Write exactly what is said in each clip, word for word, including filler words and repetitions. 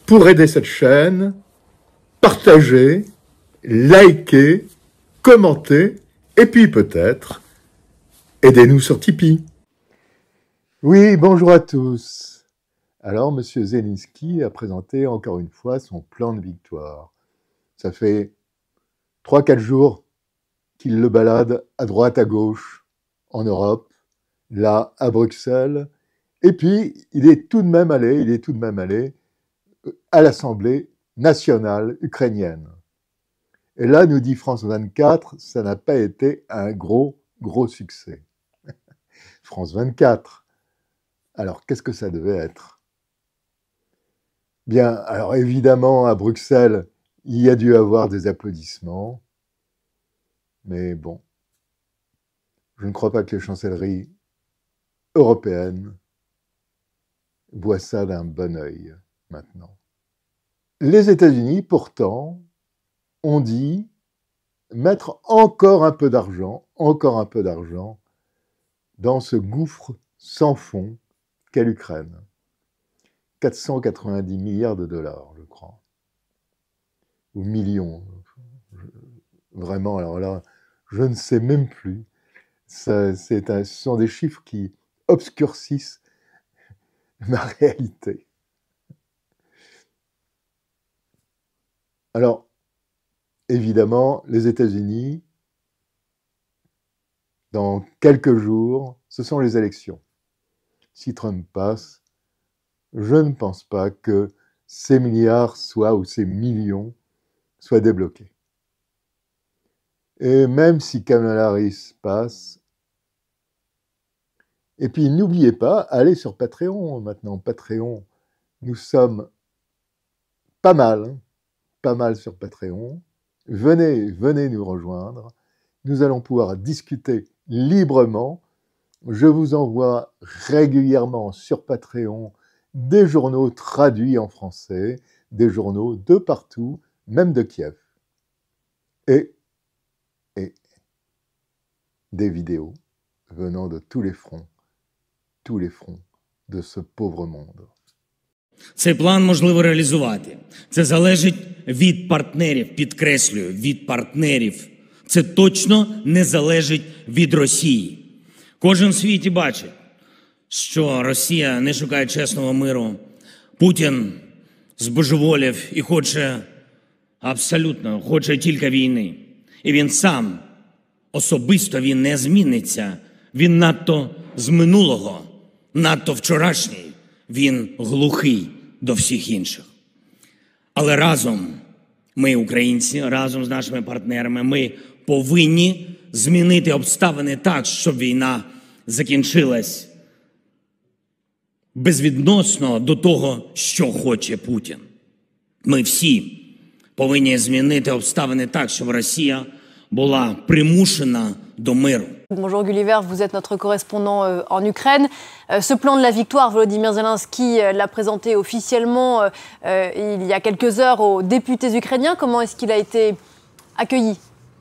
pour aider cette chaîne, partagez, likez, commentez, et puis peut-être, aidez-nous sur Tipeee. Oui, bonjour à tous. Alors, M. Zelensky a présenté encore une fois son plan de victoire. Ça fait trois quatre jours qu'il le balade à droite, à gauche, en Europe, là, à Bruxelles. Et puis, il est tout de même allé, il est tout de même allé à l'Assemblée nationale ukrainienne. Et là, nous dit France vingt-quatre, ça n'a pas été un gros, gros succès. France vingt-quatre. Alors, qu'est-ce que ça devait être? Bien, alors évidemment, à Bruxelles, il y a dû avoir des applaudissements. Mais bon, je ne crois pas que les chancelleries européennes voient ça d'un bon œil maintenant. Les États-Unis, pourtant, ont dit mettre encore un peu d'argent, encore un peu d'argent dans ce gouffre sans fond qu'est l'Ukraine. quatre cent quatre-vingt-dix milliards de dollars, je crois. Ou millions. Vraiment, alors là, je ne sais même plus. Ça, c'est un, ce sont des chiffres qui obscurcissent ma réalité. Alors, évidemment, les États-Unis, dans quelques jours, ce sont les élections. Si Trump passe, je ne pense pas que ces milliards soient, ou ces millions, soient débloqués. Et même si Kamala Harris passe, et puis n'oubliez pas, allez sur Patreon maintenant. Patreon, nous sommes pas mal, hein, pas mal sur Patreon. Venez, venez nous rejoindre. Nous allons pouvoir discuter librement. Je vous envoie régulièrement sur Patreon des journaux traduits en français, des journaux de partout, même de Kiev. Et, et des vidéos venant de tous les fronts, tous les fronts de ce pauvre monde. Цей план можливо реалізувати. Це залежить від партнерів, підкреслюю, від партнерів. Це точно не залежить від Росії. Кожен в світі бачить, що Росія не шукає чесного миру. Путін збожеволів і хоче, абсолютно, хоче тільки війни. І він сам, особисто він не зміниться. Він надто з минулого, надто вчорашній. Він глухий до всіх інших. Але разом, ми, українці, разом з нашими партнерами, ми повинні змінити обставини так, щоб війна закінчилась безвідносно до того, що хоче Путін. Ми всі повинні змінити обставини так, щоб Росія була примушена до миру. Bonjour Gulliver, vous êtes notre correspondant euh, en Ukraine. Euh, ce plan de la victoire, Volodymyr Zelensky euh, l'a présenté officiellement euh, il y a quelques heures aux députés ukrainiens. Comment est-ce qu'il a été accueilli ?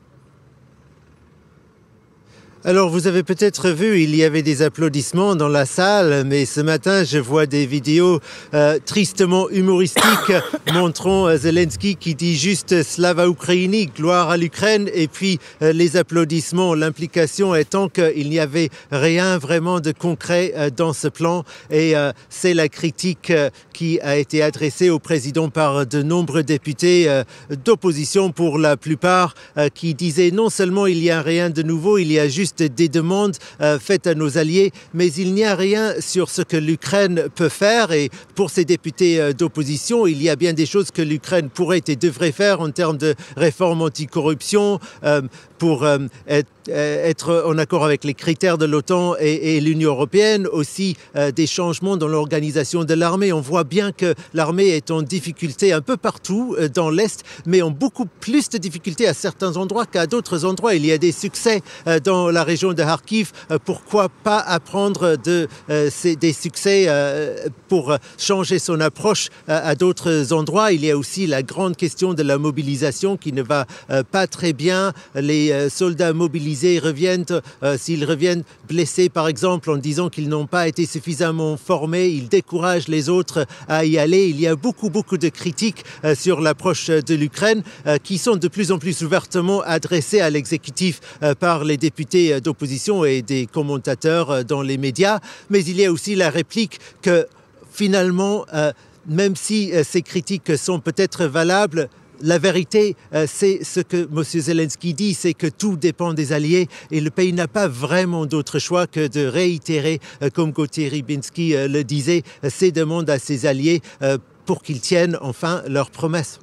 Alors, vous avez peut-être vu, il y avait des applaudissements dans la salle, mais ce matin, je vois des vidéos euh, tristement humoristiques montrant euh, Zelensky qui dit juste « Slava Ukraini », gloire à l'Ukraine, et puis euh, les applaudissements, l'implication étant qu'il n'y avait rien vraiment de concret euh, dans ce plan, et euh, c'est la critique euh, qui a été adressée au président par de nombreux députés euh, d'opposition pour la plupart, euh, qui disaient non seulement il n'y a rien de nouveau, il y a juste des demandes euh, faites à nos alliés, mais il n'y a rien sur ce que l'Ukraine peut faire. Et pour ces députés euh, d'opposition, il y a bien des choses que l'Ukraine pourrait et devrait faire en termes de réforme anticorruption, euh, pour euh, être, euh, être en accord avec les critères de l'OTAN et, et l'Union européenne, aussi euh, des changements dans l'organisation de l'armée. On voit bien que l'armée est en difficulté un peu partout euh, dans l'Est, mais en beaucoup plus de difficultés à certains endroits qu'à d'autres endroits. Il y a des succès euh, dans la région de Kharkiv. Euh, pourquoi pas apprendre de, euh, ces, des succès euh, pour changer son approche euh, à d'autres endroits? Il y a aussi la grande question de la mobilisation qui ne va euh, pas très bien. Les euh, soldats mobilisés mobilisés reviennent, euh, s'ils reviennent blessés par exemple en disant qu'ils n'ont pas été suffisamment formés, ils découragent les autres à y aller. Il y a beaucoup, beaucoup de critiques euh, sur l'approche de l'Ukraine euh, qui sont de plus en plus ouvertement adressées à l'exécutif euh, par les députés d'opposition et des commentateurs euh, dans les médias. Mais il y a aussi la réplique que finalement, euh, même si euh, ces critiques sont peut-être valables, la vérité, euh, c'est ce que M. Zelensky dit, c'est que tout dépend des alliés et le pays n'a pas vraiment d'autre choix que de réitérer, euh, comme Gauthier Rybinski euh, le disait, ses demandes à ses alliés euh, pour qu'ils tiennent enfin leurs promesses.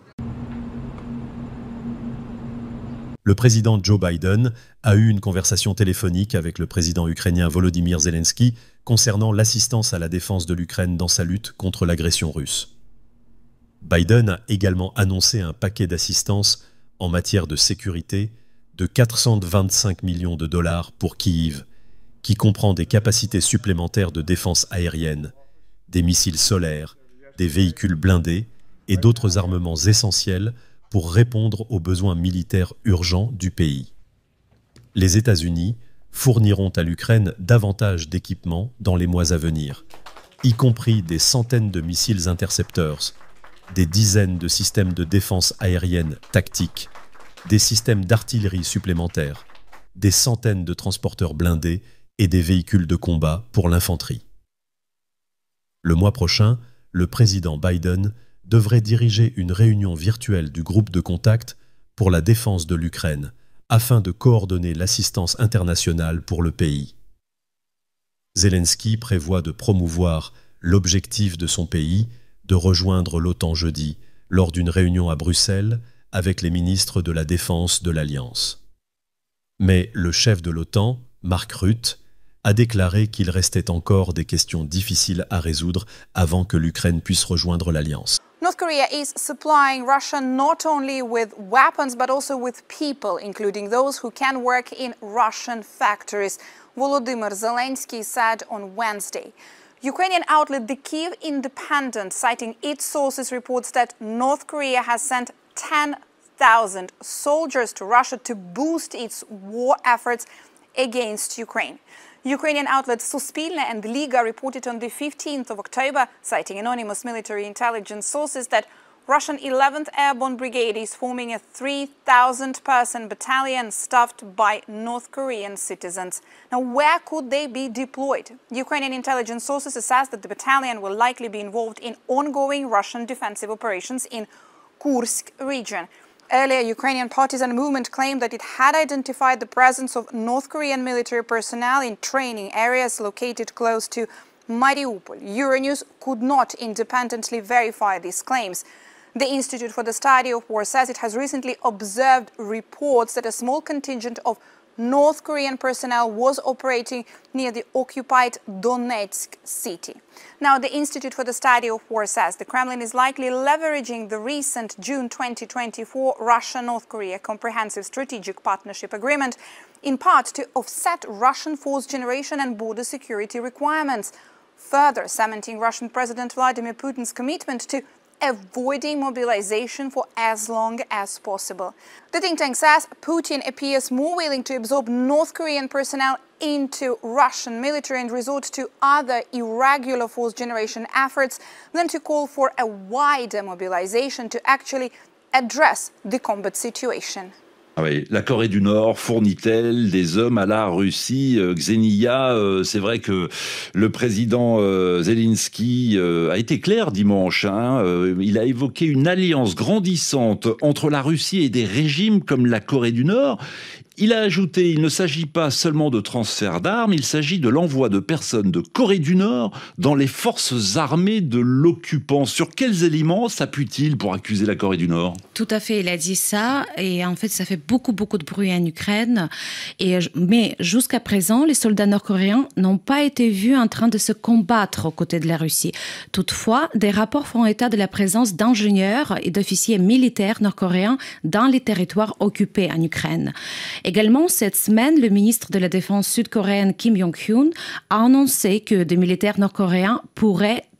Le président Joe Biden a eu une conversation téléphonique avec le président ukrainien Volodymyr Zelensky concernant l'assistance à la défense de l'Ukraine dans sa lutte contre l'agression russe. Biden a également annoncé un paquet d'assistance en matière de sécurité de quatre cent vingt-cinq millions de dollars pour Kyiv, qui comprend des capacités supplémentaires de défense aérienne, des missiles solaires, des véhicules blindés et d'autres armements essentiels pour répondre aux besoins militaires urgents du pays. Les États-Unis fourniront à l'Ukraine davantage d'équipements dans les mois à venir, y compris des centaines de missiles intercepteurs, des dizaines de systèmes de défense aérienne tactiques, des systèmes d'artillerie supplémentaires, des centaines de transporteurs blindés et des véhicules de combat pour l'infanterie. Le mois prochain, le président Biden devrait diriger une réunion virtuelle du groupe de contact pour la défense de l'Ukraine afin de coordonner l'assistance internationale pour le pays. Zelensky prévoit de promouvoir l'objectif de son pays de rejoindre l'OTAN jeudi lors d'une réunion à Bruxelles avec les ministres de la Défense de l'Alliance. Mais le chef de l'OTAN, Mark Rutte, a déclaré qu'il restait encore des questions difficiles à résoudre avant que l'Ukraine puisse rejoindre l'Alliance. North Korea is supplying Russia not only with weapons but also with people, including those who can work in Russian factories, Volodymyr Zelensky said on Wednesday. Ukrainian outlet The Kyiv Independent, citing its sources, reports that North Korea has sent ten thousand soldiers to Russia to boost its war efforts against Ukraine. Ukrainian outlets Suspilne and Liga reported on the fifteenth of October, citing anonymous military intelligence sources, that Russian eleventh Airborne Brigade is forming a three thousand person battalion staffed by North Korean citizens. Now, where could they be deployed? Ukrainian intelligence sources assess that the battalion will likely be involved in ongoing Russian defensive operations in Kursk region. Earlier, Ukrainian partisan movement claimed that it had identified the presence of North Korean military personnel in training areas located close to Mariupol. Euronews could not independently verify these claims. The Institute for the Study of War says it has recently observed reports that a small contingent of North Korean personnel was operating near the occupied Donetsk city. Now, the Institute for the Study of War says the Kremlin is likely leveraging the recent June twenty twenty-four Russia-North Korea Comprehensive Strategic Partnership Agreement in part to offset Russian force generation and border security requirements, further cementing Russian President Vladimir Putin's commitment to avoiding mobilization for as long as possible. The think tank says Putin appears more willing to absorb North Korean personnel into Russian military and resort to other irregular force generation efforts than to call for a wider mobilization to actually address the combat situation. Ah oui, la Corée du Nord fournit-elle des hommes à la Russie? euh, Xenia, euh, c'est vrai que le président euh, Zelensky euh, a été clair dimanche. Hein, euh, il a évoqué une alliance grandissante entre la Russie et des régimes comme la Corée du Nord. Il a ajouté, il ne s'agit pas seulement de transfert d'armes, il s'agit de l'envoi de personnes de Corée du Nord dans les forces armées de l'occupant. Sur quels éléments s'appuie-t-il pour accuser la Corée du Nord? Tout à fait, il a dit ça. Et en fait, ça fait beaucoup, beaucoup de bruit en Ukraine. Et, mais jusqu'à présent, les soldats nord-coréens n'ont pas été vus en train de se combattre aux côtés de la Russie. Toutefois, des rapports font état de la présence d'ingénieurs et d'officiers militaires nord-coréens dans les territoires occupés en Ukraine. Également, cette semaine, le ministre de la Défense sud-coréenne Kim Yong-hyun a annoncé que des militaires nord-coréens pourraient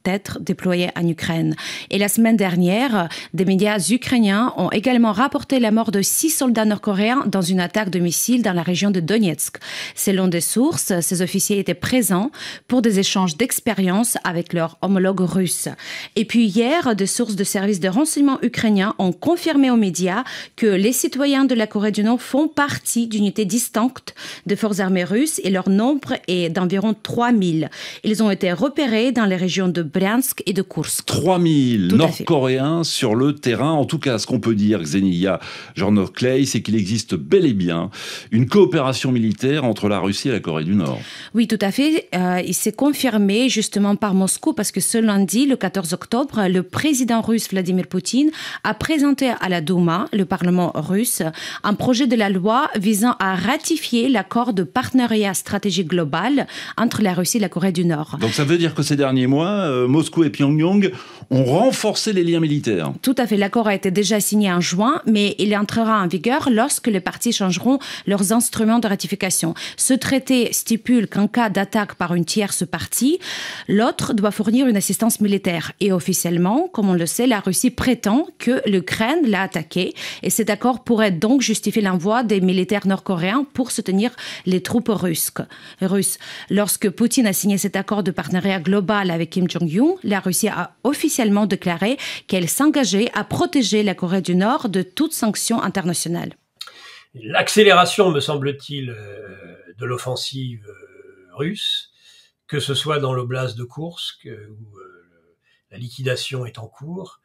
être déployés en Ukraine. Et la semaine dernière, des médias ukrainiens ont également rapporté la mort de six soldats nord-coréens dans une attaque de missiles dans la région de Donetsk. Selon des sources, ces officiers étaient présents pour des échanges d'expériences avec leurs homologues russes. Et puis hier, des sources de services de renseignement ukrainiens ont confirmé aux médias que les citoyens de la Corée du Nord font partie d'unités distinctes des forces armées russes et leur nombre est d'environ trois mille. Ils ont été repérés dans les régions de Bryansk et de Kursk. trois mille Nord-Coréens sur le terrain. En tout cas, ce qu'on peut dire, Ksenia Jornok-Clay, c'est qu'il existe bel et bien une coopération militaire entre la Russie et la Corée du Nord. Oui, tout à fait. Euh, il s'est confirmé justement par Moscou parce que ce lundi, le quatorze octobre, le président russe Vladimir Poutine a présenté à la Douma, le Parlement russe, un projet de la loi visant à ratifier l'accord de partenariat stratégique global entre la Russie et la Corée du Nord. Donc ça veut dire que ces derniers mois, euh, Moscou et Pyongyang ont renforcé les liens militaires. Tout à fait. L'accord a été déjà signé en juin, mais il entrera en vigueur lorsque les parties changeront leurs instruments de ratification. Ce traité stipule qu'en cas d'attaque par une tierce partie, l'autre doit fournir une assistance militaire. Et officiellement, comme on le sait, la Russie prétend que l'Ukraine l'a attaqué et cet accord pourrait donc justifier l'envoi des militaires nord-coréens pour soutenir les troupes russes. Lorsque Poutine a signé cet accord de partenariat global avec Kim Jong-un, la Russie a officiellement déclaré qu'elle s'engageait à protéger la Corée du Nord de toute sanction internationale. L'accélération, me semble-t-il, de l'offensive russe, que ce soit dans l'oblast de Kursk, où la liquidation est en cours,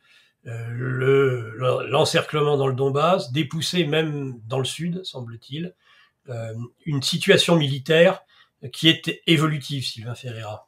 le, l'encerclement dans le Donbass, dépoussé même dans le sud, semble-t-il, une situation militaire qui est évolutive, Sylvain Ferreira.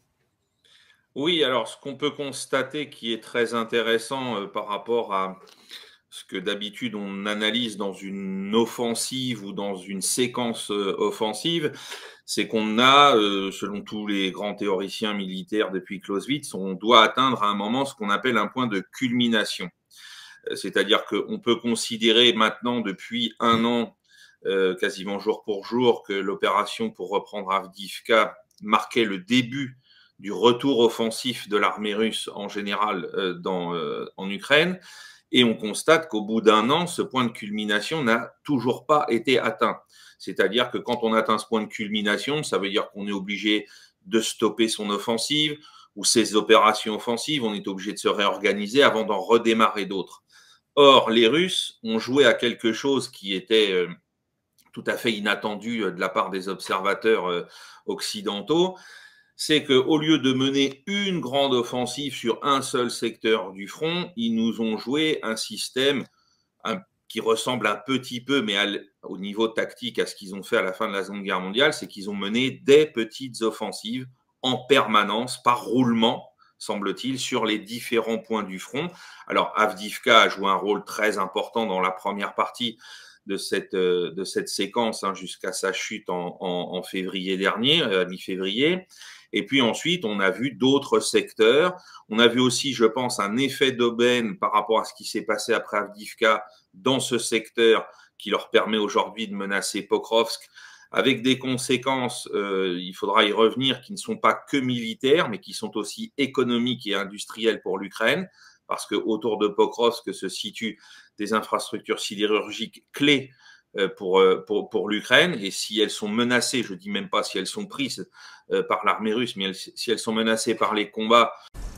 Oui, alors ce qu'on peut constater qui est très intéressant euh, par rapport à ce que d'habitude on analyse dans une offensive ou dans une séquence euh, offensive, c'est qu'on a, euh, selon tous les grands théoriciens militaires depuis Clausewitz, on doit atteindre à un moment ce qu'on appelle un point de culmination. Euh, c'est-à-dire qu'on peut considérer maintenant depuis un an, euh, quasiment jour pour jour, que l'opération pour reprendre Avdiivka marquait le début du retour offensif de l'armée russe en général euh, dans, euh, en Ukraine. Et on constate qu'au bout d'un an, ce point de culmination n'a toujours pas été atteint. C'est-à-dire que quand on atteint ce point de culmination, ça veut dire qu'on est obligé de stopper son offensive ou ses opérations offensives, on est obligé de se réorganiser avant d'en redémarrer d'autres. Or, les Russes ont joué à quelque chose qui était euh, tout à fait inattendu euh, de la part des observateurs euh, occidentaux, c'est qu'au lieu de mener une grande offensive sur un seul secteur du front, ils nous ont joué un système un, qui ressemble un petit peu, mais à, au niveau tactique, à ce qu'ils ont fait à la fin de la Seconde Guerre mondiale, c'est qu'ils ont mené des petites offensives en permanence, par roulement, semble-t-il, sur les différents points du front. Alors, Avdiivka a joué un rôle très important dans la première partie de cette, de cette séquence, hein, jusqu'à sa chute en, en, en février dernier, à mi-février. Et puis ensuite, on a vu d'autres secteurs. On a vu aussi, je pense, un effet d'aubaine par rapport à ce qui s'est passé après Avdiivka dans ce secteur qui leur permet aujourd'hui de menacer Pokrovsk, avec des conséquences, euh, il faudra y revenir, qui ne sont pas que militaires, mais qui sont aussi économiques et industrielles pour l'Ukraine, parce que autour de Pokrovsk se situent des infrastructures sidérurgiques clés pour, pour, pour l'Ukraine, et si elles sont menacées, je ne dis même pas si elles sont prises par l'armée russe, mais elles, si elles sont menacées par les combats.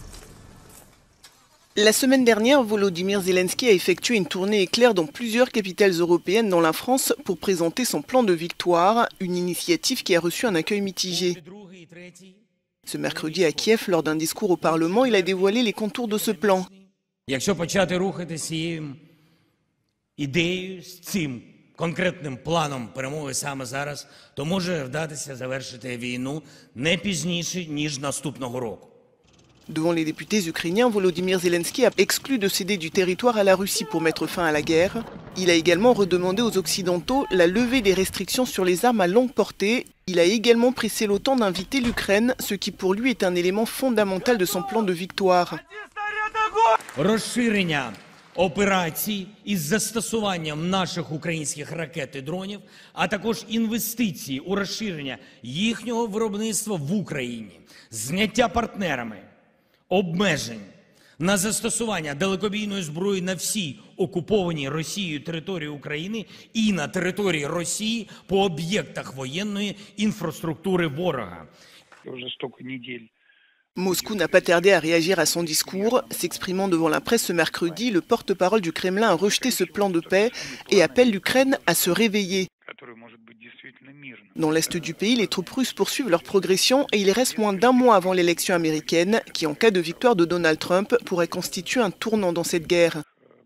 La semaine dernière, Volodymyr Zelensky a effectué une tournée éclair dans plusieurs capitales européennes dont la France pour présenter son plan de victoire, une initiative qui a reçu un accueil mitigé. Ce mercredi à Kiev, lors d'un discours au Parlement, il a dévoilé les contours de ce plan. Конкретним планом перемоги саме зараз, то може вдатися завершити війну не пізніше, ніж наступного року. Devant les députés ukrainiens, Volodymyr Zelensky a exclu de céder du territoire à la Russie pour mettre fin à la guerre. Il a également redemandé aux Occidentaux la levée des restrictions sur les armes à longue portée. Il a également pressé l'OTAN d'inviter l'Ukraine, ce qui pour lui est un élément fondamental de son plan de victoire. Операцій із застосуванням наших українських ракет і дронів, а також інвестиції у розширення їхнього виробництва в Україні, зняття партнерами обмежень на застосування далекобійної зброї на всій окупованій Росією території України і на території Росії по об'єктах воєнної інфраструктури ворога. Moscou n'a pas tardé à réagir à son discours. S'exprimant devant la presse ce mercredi, le porte-parole du Kremlin a rejeté ce plan de paix et appelle l'Ukraine à se réveiller. Dans l'est du pays, les troupes russes poursuivent leur progression et il reste moins d'un mois avant l'élection américaine qui, en cas de victoire de Donald Trump, pourrait constituer un tournant dans cette guerre.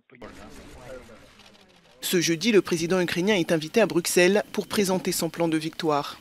Ce jeudi, le président ukrainien est invité à Bruxelles pour présenter son plan de victoire.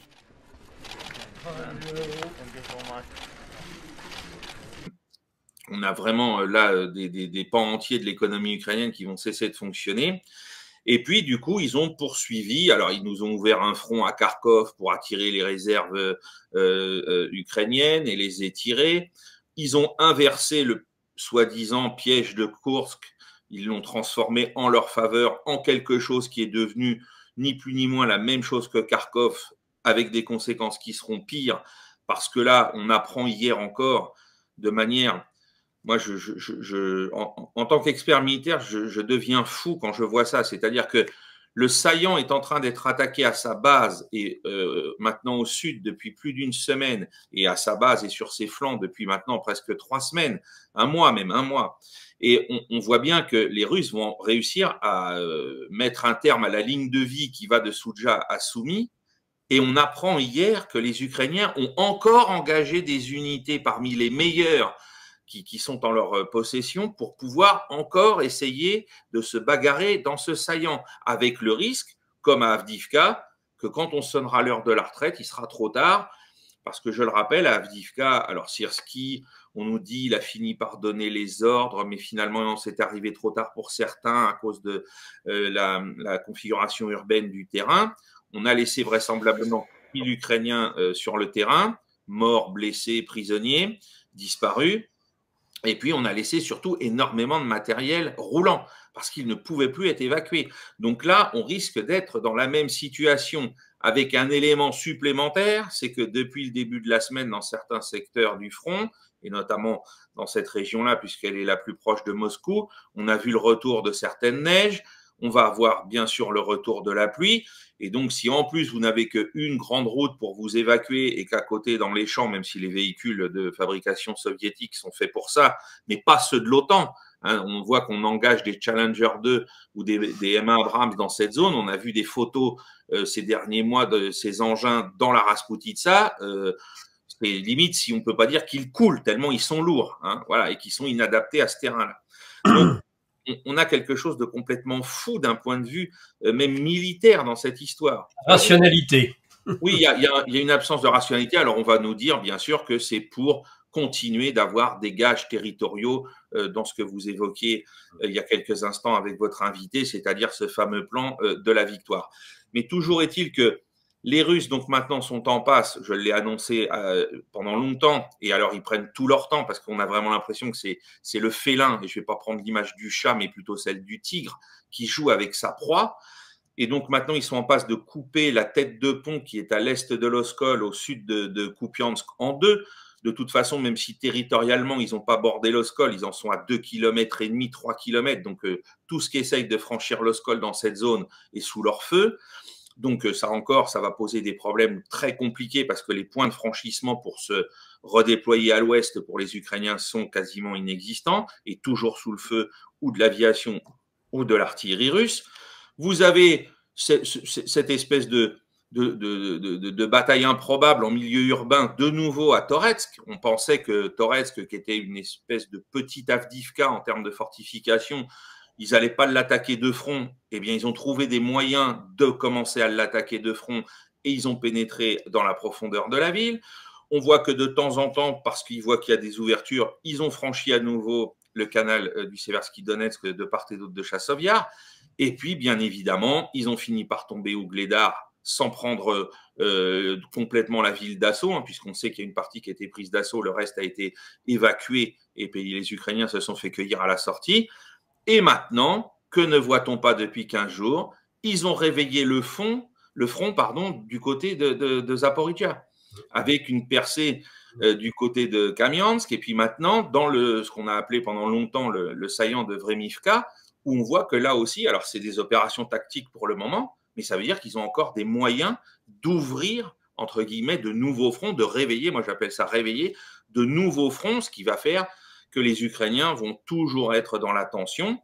On a vraiment là des, des, des pans entiers de l'économie ukrainienne qui vont cesser de fonctionner. Et puis, du coup, ils ont poursuivi. Alors, ils nous ont ouvert un front à Kharkov pour attirer les réserves euh, euh, ukrainiennes et les étirer. Ils ont inversé le soi-disant piège de Koursk. Ils l'ont transformé en leur faveur en quelque chose qui est devenu ni plus ni moins la même chose que Kharkov, avec des conséquences qui seront pires. Parce que là, on apprend hier encore de manière... Moi, je, je, je, en, en tant qu'expert militaire, je, je deviens fou quand je vois ça. C'est-à-dire que le saillant est en train d'être attaqué à sa base et euh, maintenant au sud depuis plus d'une semaine et à sa base et sur ses flancs depuis maintenant presque trois semaines, un mois même, un mois. Et on, on voit bien que les Russes vont réussir à euh, mettre un terme à la ligne de vie qui va de Soudzha à Soumy. Et on apprend hier que les Ukrainiens ont encore engagé des unités parmi les meilleures Qui, qui sont en leur possession pour pouvoir encore essayer de se bagarrer dans ce saillant, avec le risque, comme à Avdiivka, que quand on sonnera l'heure de la retraite, il sera trop tard, parce que je le rappelle, à Avdiivka, alors Syrski, on nous dit il a fini par donner les ordres, mais finalement c'est arrivé trop tard pour certains à cause de euh, la, la configuration urbaine du terrain. On a laissé vraisemblablement mille Ukrainiens euh, sur le terrain, morts, blessés, prisonniers, disparus. Et puis, on a laissé surtout énormément de matériel roulant parce qu'il ne pouvait plus être évacué. Donc là, on risque d'être dans la même situation avec un élément supplémentaire, c'est que depuis le début de la semaine, dans certains secteurs du front, et notamment dans cette région-là, puisqu'elle est la plus proche de Moscou, on a vu le retour de certaines neiges. On va avoir bien sûr le retour de la pluie. Et donc, si en plus, vous n'avez qu'une grande route pour vous évacuer et qu'à côté, dans les champs, même si les véhicules de fabrication soviétique sont faits pour ça, mais pas ceux de l'OTAN, hein, on voit qu'on engage des Challenger deux ou des, des M un Abrams dans cette zone. On a vu des photos euh, ces derniers mois de ces engins dans la Rasputitsa. Euh, c'est limite si on ne peut pas dire qu'ils coulent, tellement ils sont lourds, hein, voilà, et qu'ils sont inadaptés à ce terrain-là. Donc, on a quelque chose de complètement fou d'un point de vue euh, même militaire dans cette histoire. Rationalité. Oui, il y a, y, a, y a une absence de rationalité. Alors, on va nous dire, bien sûr, que c'est pour continuer d'avoir des gages territoriaux euh, dans ce que vous évoquiez euh, il y a quelques instants avec votre invité, c'est-à-dire ce fameux plan euh, de la victoire. Mais toujours est-il que les Russes, donc maintenant, sont en passe, je l'ai annoncé euh, pendant longtemps, et alors ils prennent tout leur temps parce qu'on a vraiment l'impression que c'est, c'est le félin, et je ne vais pas prendre l'image du chat, mais plutôt celle du tigre, qui joue avec sa proie. Et donc maintenant, ils sont en passe de couper la tête de pont qui est à l'est de l'Oskol, au sud de, de Kupiansk, en deux. De toute façon, même si territorialement, ils n'ont pas bordé l'Oskol, ils en sont à deux kilomètres et demi, trois kilomètres. Donc euh, tout ce qui essaye de franchir l'Oskol dans cette zone est sous leur feu. Donc ça encore, ça va poser des problèmes très compliqués parce que les points de franchissement pour se redéployer à l'ouest pour les Ukrainiens sont quasiment inexistants et toujours sous le feu ou de l'aviation ou de l'artillerie russe. Vous avez cette espèce de, de, de, de, de bataille improbable en milieu urbain de nouveau à Toretsk. On pensait que Toretsk, qui était une espèce de petite Avdiivka en termes de fortification, ils n'allaient pas l'attaquer de front. Eh bien, ils ont trouvé des moyens de commencer à l'attaquer de front et ils ont pénétré dans la profondeur de la ville. On voit que de temps en temps, parce qu'ils voient qu'il y a des ouvertures, ils ont franchi à nouveau le canal du Seversky Donetsk de part et d'autre de Chassovyar. Et puis, bien évidemment, ils ont fini par tomber au Gledar sans prendre euh, complètement la ville d'assaut, hein, puisqu'on sait qu'il y a une partie qui a été prise d'assaut, le reste a été évacué et les Ukrainiens se sont fait cueillir à la sortie. Et maintenant, que ne voit-on pas depuis quinze jours? Ils ont réveillé le front, le front pardon, du côté de, de, de Zaporizhzhia, avec une percée euh, du côté de Kamiansk, et puis maintenant, dans le, ce qu'on a appelé pendant longtemps le, le saillant de Vremivka, où on voit que là aussi, alors c'est des opérations tactiques pour le moment, mais ça veut dire qu'ils ont encore des moyens d'ouvrir, entre guillemets, de nouveaux fronts, de réveiller, moi j'appelle ça réveiller, de nouveaux fronts, ce qui va faire que les Ukrainiens vont toujours être dans la tension.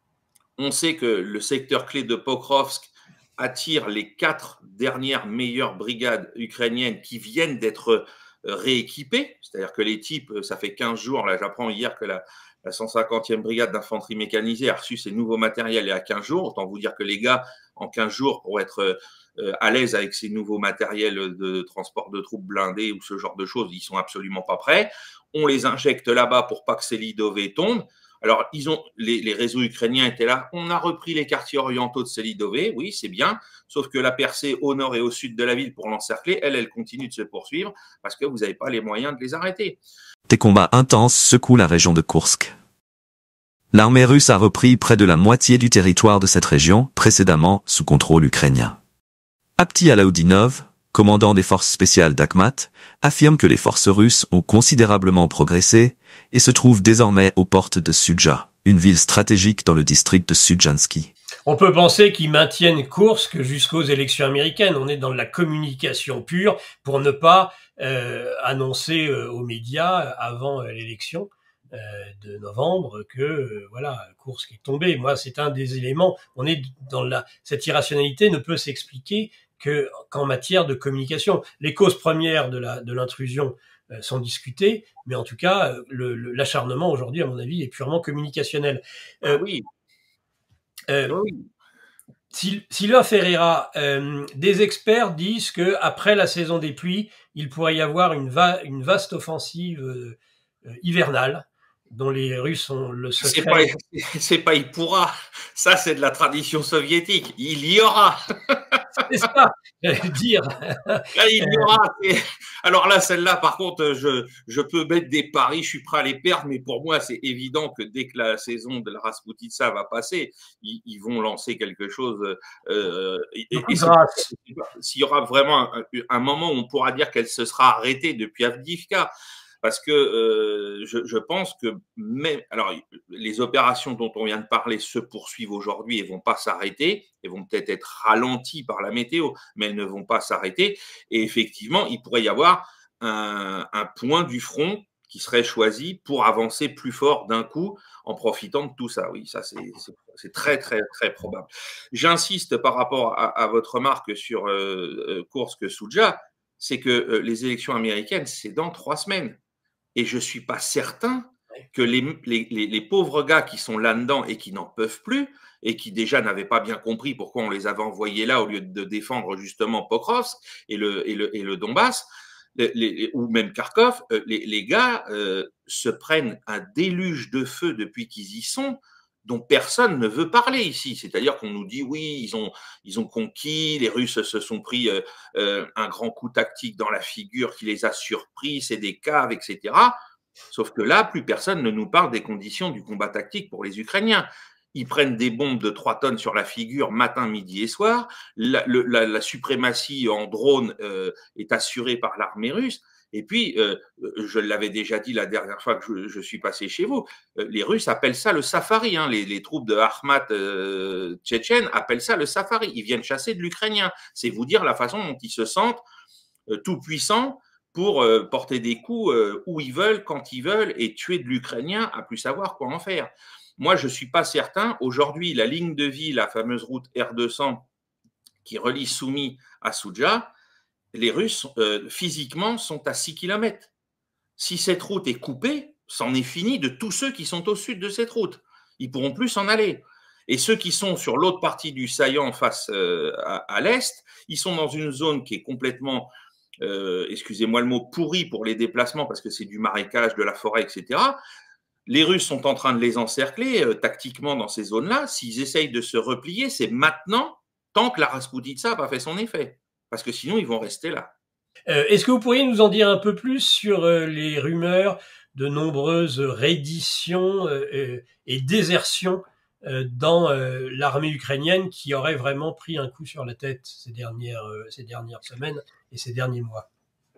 On sait que le secteur clé de Pokrovsk attire les quatre dernières meilleures brigades ukrainiennes qui viennent d'être rééquipées, c'est-à-dire que les types, ça fait quinze jours, là j'apprends hier que la, la cent cinquantième brigade d'infanterie mécanisée a reçu ses nouveaux matériels il y a quinze jours, autant vous dire que les gars, en quinze jours, pour être euh, à l'aise avec ces nouveaux matériels de transport de troupes blindées ou ce genre de choses, ils sont absolument pas prêts. On les injecte là-bas pour pas que Selidové tombe. Alors, ils ont, les, les réseaux ukrainiens étaient là. On a repris les quartiers orientaux de Selidové. Oui, c'est bien. Sauf que la percée au nord et au sud de la ville pour l'encercler, elle, elle continue de se poursuivre parce que vous n'avez pas les moyens de les arrêter. Des combats intenses secouent la région de Koursk. L'armée russe a repris près de la moitié du territoire de cette région, précédemment sous contrôle ukrainien. Abdi Alaoudinov, commandant des forces spéciales d'Akhmat, affirme que les forces russes ont considérablement progressé et se trouvent désormais aux portes de Sudja, une ville stratégique dans le district de Sudjansky. On peut penser qu'ils maintiennent Koursk jusqu'aux élections américaines. On est dans de la communication pure pour ne pas euh, annoncer euh, aux médias avant euh, l'élection euh, de novembre que euh, voilà, Koursk est tombé. Moi, c'est un des éléments. On est dans la cette irrationalité ne peut s'expliquer que qu'en matière de communication. Les causes premières de la de l'intrusion euh, sont discutées, mais en tout cas, le, le, l'acharnement aujourd'hui, à mon avis, est purement communicationnel. Euh, ah oui. Euh, oui. Sylvain Ferreira, euh, des experts disent que après la saison des pluies, il pourrait y avoir une, va une vaste offensive euh, hivernale dont les Russes ont le secret. C'est pas, c'est pas il pourra, ça c'est de la tradition soviétique. Il y aura. C'est ça, j'allais dire. Là, il y aura. Alors là, celle-là, par contre, je, je peux mettre des paris, je suis prêt à les perdre, mais pour moi, c'est évident que dès que la saison de la Rasputitsa va passer, ils, ils vont lancer quelque chose. Euh, et, et s'il y aura vraiment un, un moment où on pourra dire qu'elle se sera arrêtée depuis Avdiivka, parce que euh, je, je pense que même, alors les opérations dont on vient de parler se poursuivent aujourd'hui et vont pas s'arrêter, elles vont peut-être être ralenties par la météo, mais elles ne vont pas s'arrêter. Et effectivement, il pourrait y avoir un, un point du front qui serait choisi pour avancer plus fort d'un coup en profitant de tout ça. Oui, ça c'est, c'est, c'est très très très probable. J'insiste par rapport à, à votre remarque sur euh, Koursk-Soudja, c'est que euh, les élections américaines, c'est dans trois semaines. Et je ne suis pas certain que les, les, les, les pauvres gars qui sont là-dedans et qui n'en peuvent plus, et qui déjà n'avaient pas bien compris pourquoi on les avait envoyés là au lieu de défendre justement Pokrovsk et le, et le, et le Donbass, les, les, ou même Kharkov, les, les gars euh, se prennent un déluge de feu depuis qu'ils y sont, dont personne ne veut parler ici. C'est-à-dire qu'on nous dit, oui, ils ont, ils ont conquis, les Russes se sont pris euh, euh, un grand coup tactique dans la figure qui les a surpris, c'est des caves, et cetera. Sauf que là, plus personne ne nous parle des conditions du combat tactique pour les Ukrainiens. Ils prennent des bombes de trois tonnes sur la figure matin, midi et soir. La, le, la, la suprématie en drone euh, est assurée par l'armée russe. Et puis, euh, je l'avais déjà dit la dernière fois que je, je suis passé chez vous, euh, les Russes appellent ça le safari. Hein, les, les troupes de Akhmat euh, tchétchènes appellent ça le safari. Ils viennent chasser de l'Ukrainien. C'est vous dire la façon dont ils se sentent euh, tout puissants pour euh, porter des coups euh, où ils veulent, quand ils veulent, et tuer de l'Ukrainien à plus savoir quoi en faire. Moi, je ne suis pas certain. Aujourd'hui, la ligne de vie, la fameuse route R deux cents qui relie Soumy à Soudja, les Russes, euh, physiquement, sont à six kilomètres. Si cette route est coupée, c'en est fini de tous ceux qui sont au sud de cette route. Ils ne pourront plus s'en aller. Et ceux qui sont sur l'autre partie du saillant face euh, à, à l'est, ils sont dans une zone qui est complètement, euh, excusez-moi le mot, pourrie pour les déplacements parce que c'est du marécage, de la forêt, et cetera. Les Russes sont en train de les encercler euh, tactiquement dans ces zones-là. S'ils essayent de se replier, c'est maintenant, tant que la Rasputitsa n'a pas fait son effet. Parce que sinon, ils vont rester là. Euh, est-ce que vous pourriez nous en dire un peu plus sur euh, les rumeurs de nombreuses redditions euh, et désertions euh, dans euh, l'armée ukrainienne qui aurait vraiment pris un coup sur la tête ces dernières, euh, ces dernières semaines et ces derniers mois?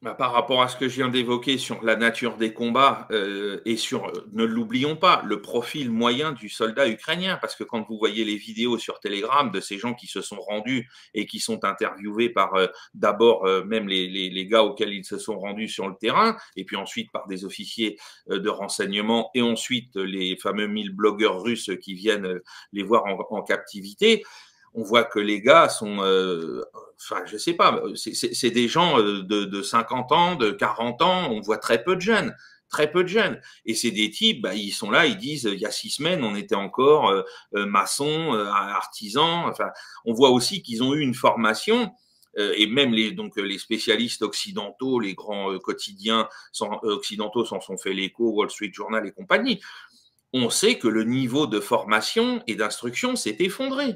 Bah, par rapport à ce que je viens d'évoquer sur la nature des combats euh, et sur, euh, ne l'oublions pas, le profil moyen du soldat ukrainien, parce que quand vous voyez les vidéos sur Telegram de ces gens qui se sont rendus et qui sont interviewés par euh, d'abord euh, même les, les, les gars auxquels ils se sont rendus sur le terrain, et puis ensuite par des officiers euh, de renseignement, et ensuite euh, les fameux mille blogueurs russes qui viennent euh, les voir en, en captivité, on voit que les gars sont, euh, enfin, je sais pas, c'est des gens de, de cinquante ans, de quarante ans, on voit très peu de jeunes, très peu de jeunes. Et c'est des types, bah, ils sont là, ils disent, il y a six semaines, on était encore euh, maçons, euh, artisans. Enfin, on voit aussi qu'ils ont eu une formation. Euh, et même les, donc, les spécialistes occidentaux, les grands euh, quotidiens sont, euh, occidentaux s'en sont fait l'écho, Wall Street Journal et compagnie. On sait que le niveau de formation et d'instruction s'est effondré.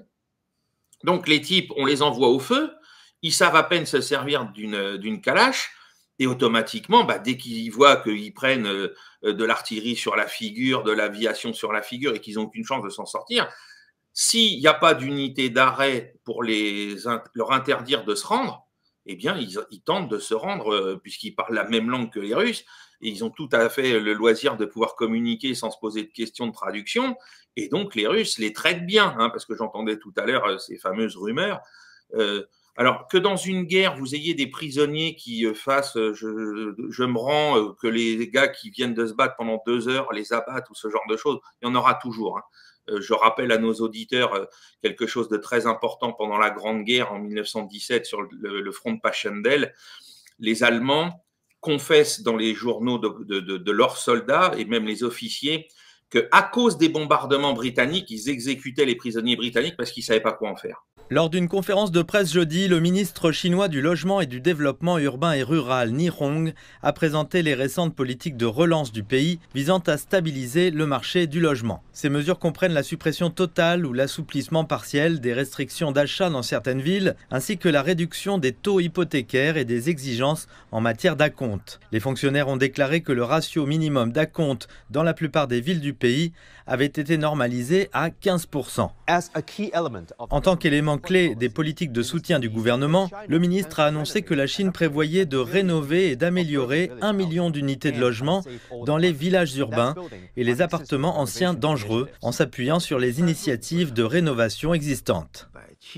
Donc les types, on les envoie au feu, ils savent à peine se servir d'une d'une calache, et automatiquement, bah, dès qu'ils voient qu'ils prennent euh, de l'artillerie sur la figure, de l'aviation sur la figure, et qu'ils n'ont aucune chance de s'en sortir, s'il n'y a pas d'unité d'arrêt pour les, leur interdire de se rendre, eh bien, ils, ils tentent de se rendre, euh, puisqu'ils parlent la même langue que les Russes, et ils ont tout à fait le loisir de pouvoir communiquer sans se poser de questions de traduction. Et donc, les Russes les traitent bien, hein, parce que j'entendais tout à l'heure euh, ces fameuses rumeurs. Euh, alors, que dans une guerre, vous ayez des prisonniers qui euh, fassent euh, je, je me rends, euh, que les gars qui viennent de se battre pendant deux heures les abattent ou ce genre de choses, il y en aura toujours. Hein. Euh, je rappelle à nos auditeurs euh, quelque chose de très important pendant la Grande Guerre en mille neuf cent dix-sept sur le, le front de Passchendaele. Les Allemands confessent dans les journaux de, de, de, de leurs soldats et même les officiers qu'à cause des bombardements britanniques, ils exécutaient les prisonniers britanniques parce qu'ils ne savaient pas quoi en faire. Lors d'une conférence de presse jeudi, le ministre chinois du Logement et du Développement urbain et rural, Ni Hong, a présenté les récentes politiques de relance du pays visant à stabiliser le marché du logement. Ces mesures comprennent la suppression totale ou l'assouplissement partiel des restrictions d'achat dans certaines villes, ainsi que la réduction des taux hypothécaires et des exigences en matière d'acompte. Les fonctionnaires ont déclaré que le ratio minimum d'acompte dans la plupart des villes du pays avait été normalisé à quinze pour cent. En tant qu'élément clé des politiques de soutien du gouvernement, le ministre a annoncé que la Chine prévoyait de rénover et d'améliorer un million d'unités de logement dans les villages urbains et les appartements anciens dangereux, en s'appuyant sur les initiatives de rénovation existantes.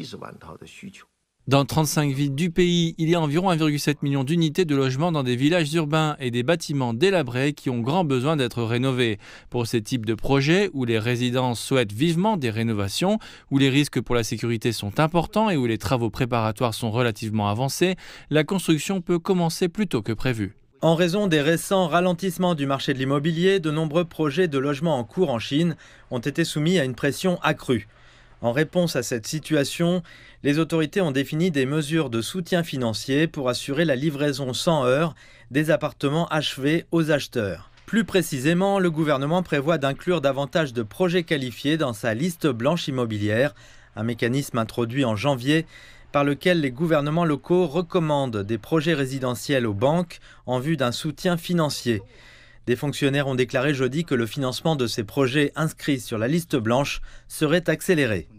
Dans trente-cinq villes du pays, il y a environ un virgule sept million d'unités de logements dans des villages urbains et des bâtiments délabrés qui ont grand besoin d'être rénovés. Pour ces types de projets où les résidents souhaitent vivement des rénovations, où les risques pour la sécurité sont importants et où les travaux préparatoires sont relativement avancés, la construction peut commencer plus tôt que prévu. En raison des récents ralentissements du marché de l'immobilier, de nombreux projets de logements en cours en Chine ont été soumis à une pression accrue. En réponse à cette situation, les autorités ont défini des mesures de soutien financier pour assurer la livraison sans heurts des appartements achevés aux acheteurs. Plus précisément, le gouvernement prévoit d'inclure davantage de projets qualifiés dans sa liste blanche immobilière, un mécanisme introduit en janvier par lequel les gouvernements locaux recommandent des projets résidentiels aux banques en vue d'un soutien financier. Des fonctionnaires ont déclaré jeudi que le financement de ces projets inscrits sur la liste blanche serait accéléré.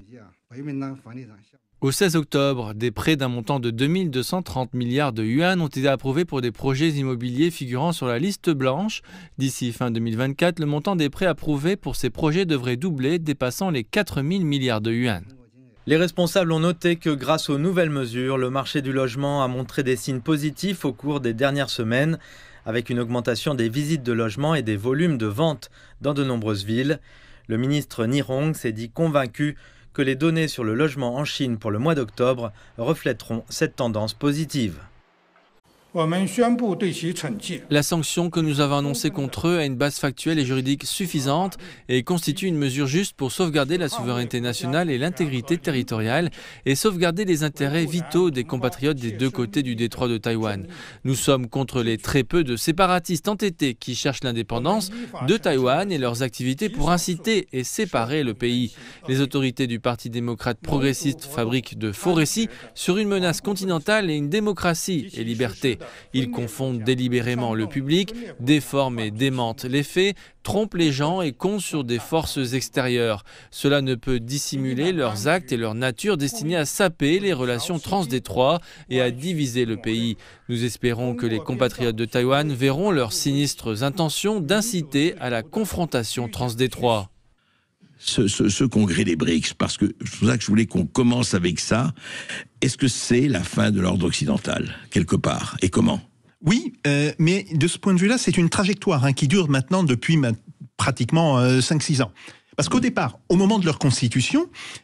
Au seize octobre, des prêts d'un montant de deux mille deux cent trente milliards de yuan ont été approuvés pour des projets immobiliers figurant sur la liste blanche. D'ici fin deux mille vingt-quatre, le montant des prêts approuvés pour ces projets devrait doubler, dépassant les quatre mille milliards de yuan. Les responsables ont noté que grâce aux nouvelles mesures, le marché du logement a montré des signes positifs au cours des dernières semaines, avec une augmentation des visites de logement et des volumes de vente dans de nombreuses villes. Le ministre Ni Hong s'est dit convaincu que les données sur le logement en Chine pour le mois d'octobre reflèteront cette tendance positive. La sanction que nous avons annoncée contre eux a une base factuelle et juridique suffisante et constitue une mesure juste pour sauvegarder la souveraineté nationale et l'intégrité territoriale et sauvegarder les intérêts vitaux des compatriotes des deux côtés du détroit de Taïwan. Nous sommes contre les très peu de séparatistes entêtés qui cherchent l'indépendance de Taïwan et leurs activités pour inciter et séparer le pays. Les autorités du Parti démocrate progressiste fabriquent de faux récits sur une menace continentale et une démocratie et liberté. Ils confondent délibérément le public, déforment et démentent les faits, trompent les gens et comptent sur des forces extérieures. Cela ne peut dissimuler leurs actes et leur nature destinés à saper les relations transdétroits et à diviser le pays. Nous espérons que les compatriotes de Taïwan verront leurs sinistres intentions d'inciter à la confrontation transdétroit. Ce, ce, ce congrès des BRICS, parce que c'est pour ça que je voulais qu'on commence avec ça. Est-ce que c'est la fin de l'ordre occidental, quelque part, et comment ? Oui, euh, mais de ce point de vue-là, c'est une trajectoire hein, qui dure maintenant depuis ma, pratiquement euh, cinq six ans. Parce qu'au départ, au moment de leur constitution,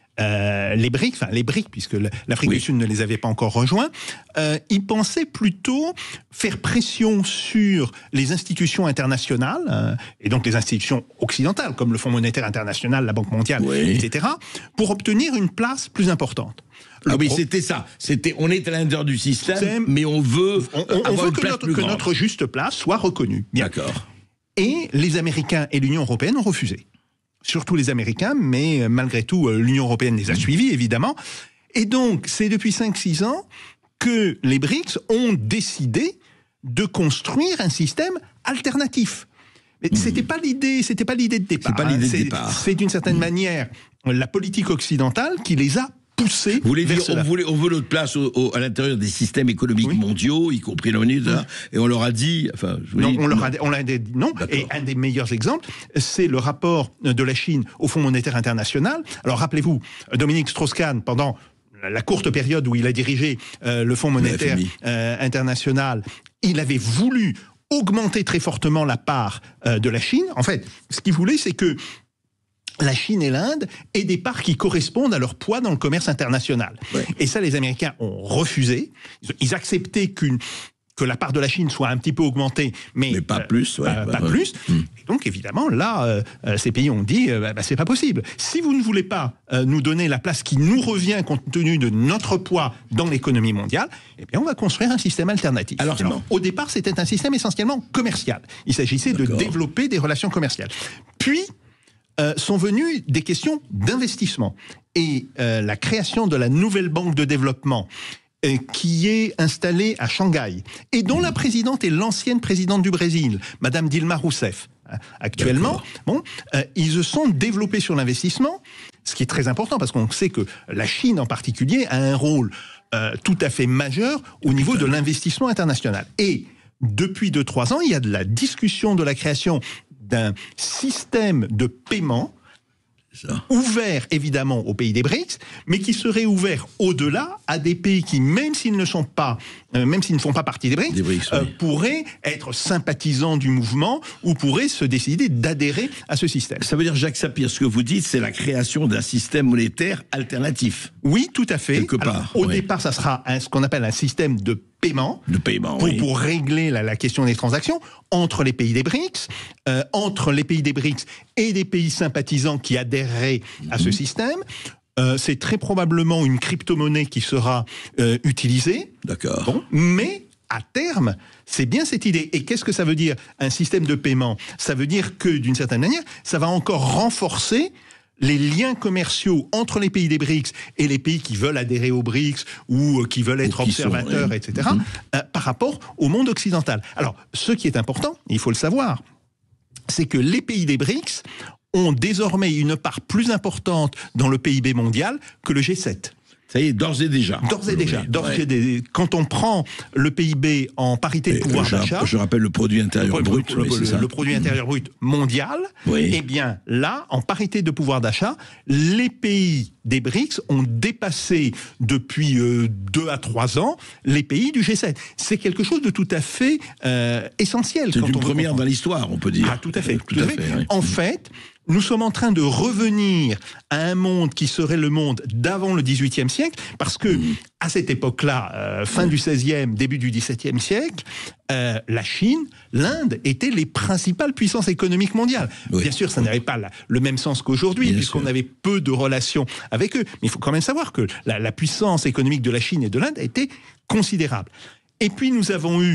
euh, les BRICS, enfin les BRICS, puisque l'Afrique oui. du Sud ne les avait pas encore rejoints, euh, ils pensaient plutôt faire pression sur les institutions internationales, euh, et donc les institutions occidentales, comme le Fonds monétaire international, la Banque mondiale, oui. et cetera, pour obtenir une place plus importante. Le ah oui, pro... c'était ça. C'était, on est à l'intérieur du système, mais on veut, on, on, on veut que, notre, que notre juste place soit reconnue. D'accord. Et les Américains et l'Union européenne ont refusé. Surtout les Américains, mais malgré tout, l'Union européenne les a suivis, évidemment. Et donc, c'est depuis cinq six ans que les BRICS ont décidé de construire un système alternatif. Mais mmh. c'était pas l'idée, c'était pas l'idée de départ. C'est pas l'idée hein. de départ. C'est d'une certaine mmh. manière la politique occidentale qui les a poussés. Vous voulez vers dire, cela. on, voulait, on veut notre place au, au, à l'intérieur des systèmes économiques oui. mondiaux, y compris l'ONU, oui. et on leur a dit, enfin, je non, dis, on leur a, on leur a dit non. Et un des meilleurs exemples, c'est le rapport de la Chine au Fonds monétaire international. Alors rappelez-vous, Dominique Strauss-Kahn, pendant la courte période où il a dirigé euh, le Fonds monétaire euh, international, il avait voulu augmenter très fortement la part euh, de la Chine. En fait, ce qu'il voulait, c'est que la Chine et l'Inde aient des parts qui correspondent à leur poids dans le commerce international. Ouais. Et ça, les Américains ont refusé. Ils acceptaient qu'une que la part de la Chine soit un petit peu augmentée, mais, mais pas euh, plus. Ouais, euh, ouais, pas ouais. plus. Mmh. Et donc, évidemment, là, euh, ces pays ont dit, euh, bah, c'est pas possible. Si vous ne voulez pas euh, nous donner la place qui nous revient compte tenu de notre poids dans l'économie mondiale, eh bien, on va construire un système alternatif. Alors, Alors au départ, c'était un système essentiellement commercial. Il s'agissait de développer des relations commerciales. Puis, Euh, sont venues des questions d'investissement. Et euh, la création de la nouvelle banque de développement euh, qui est installée à Shanghai et dont la présidente est l'ancienne présidente du Brésil, Madame Dilma Rousseff. Actuellement, bon, euh, ils se sont développés sur l'investissement, ce qui est très important parce qu'on sait que la Chine en particulier a un rôle euh, tout à fait majeur au niveau de l'investissement international. Et depuis deux trois ans, il y a de la discussion de la création d'un système de paiement ouvert évidemment aux pays des BRICS, mais qui serait ouvert au-delà à des pays qui, même s'ils ne sont pas, euh, même s'ils ne font pas partie des BRICS, des BRICS euh, oui. pourraient être sympathisants du mouvement ou pourraient se décider d'adhérer à ce système. Ça veut dire, Jacques Sapir, ce que vous dites, c'est la création d'un système monétaire alternatif. Oui, tout à fait. Quelque part. Alors, au oui. départ, ça sera un, ce qu'on appelle un système de paiement, de paiement pour, oui. pour régler la, la question des transactions entre les pays des BRICS, euh, entre les pays des BRICS et des pays sympathisants qui adhéreraient mmh. à ce système. Euh, c'est très probablement une crypto-monnaie qui sera euh, utilisée. D'accord. Bon, mais à terme, c'est bien cette idée. Et qu'est-ce que ça veut dire, un système de paiement ? Ça veut dire que, d'une certaine manière, ça va encore renforcer les liens commerciaux entre les pays des BRICS et les pays qui veulent adhérer aux BRICS ou qui veulent être observateurs, sont, oui. et cetera, mmh. euh, par rapport au monde occidental. Alors, ce qui est important, il faut le savoir, c'est que les pays des BRICS ont désormais une part plus importante dans le P I B mondial que le G sept. Ça y est, d'ores et déjà. D'ores et déjà. D'ores et déjà. Quand on prend le P I B en parité de pouvoir d'achat... Je rappelle le produit intérieur le, brut. Le, oui, le, ça. le produit intérieur brut mondial. Oui. Eh bien, là, en parité de pouvoir d'achat, les pays des BRICS ont dépassé depuis euh, deux à trois ans les pays du G sept. C'est quelque chose de tout à fait euh, essentiel. C'est une première dans l'histoire, on peut dire. Ah, tout à fait. Tout, tout à fait. fait oui. En fait... Nous sommes en train de revenir à un monde qui serait le monde d'avant le dix-huitième siècle, parce que mmh. à cette époque-là, euh, fin mmh. du seizième, début du dix-septième siècle, euh, la Chine, l'Inde étaient les principales puissances économiques mondiales. Oui. Bien sûr, ça n'avait pas la, le même sens qu'aujourd'hui, Bien puisqu'on sûr. avait peu de relations avec eux. Mais il faut quand même savoir que la, la puissance économique de la Chine et de l'Inde a été considérable. Et puis nous avons eu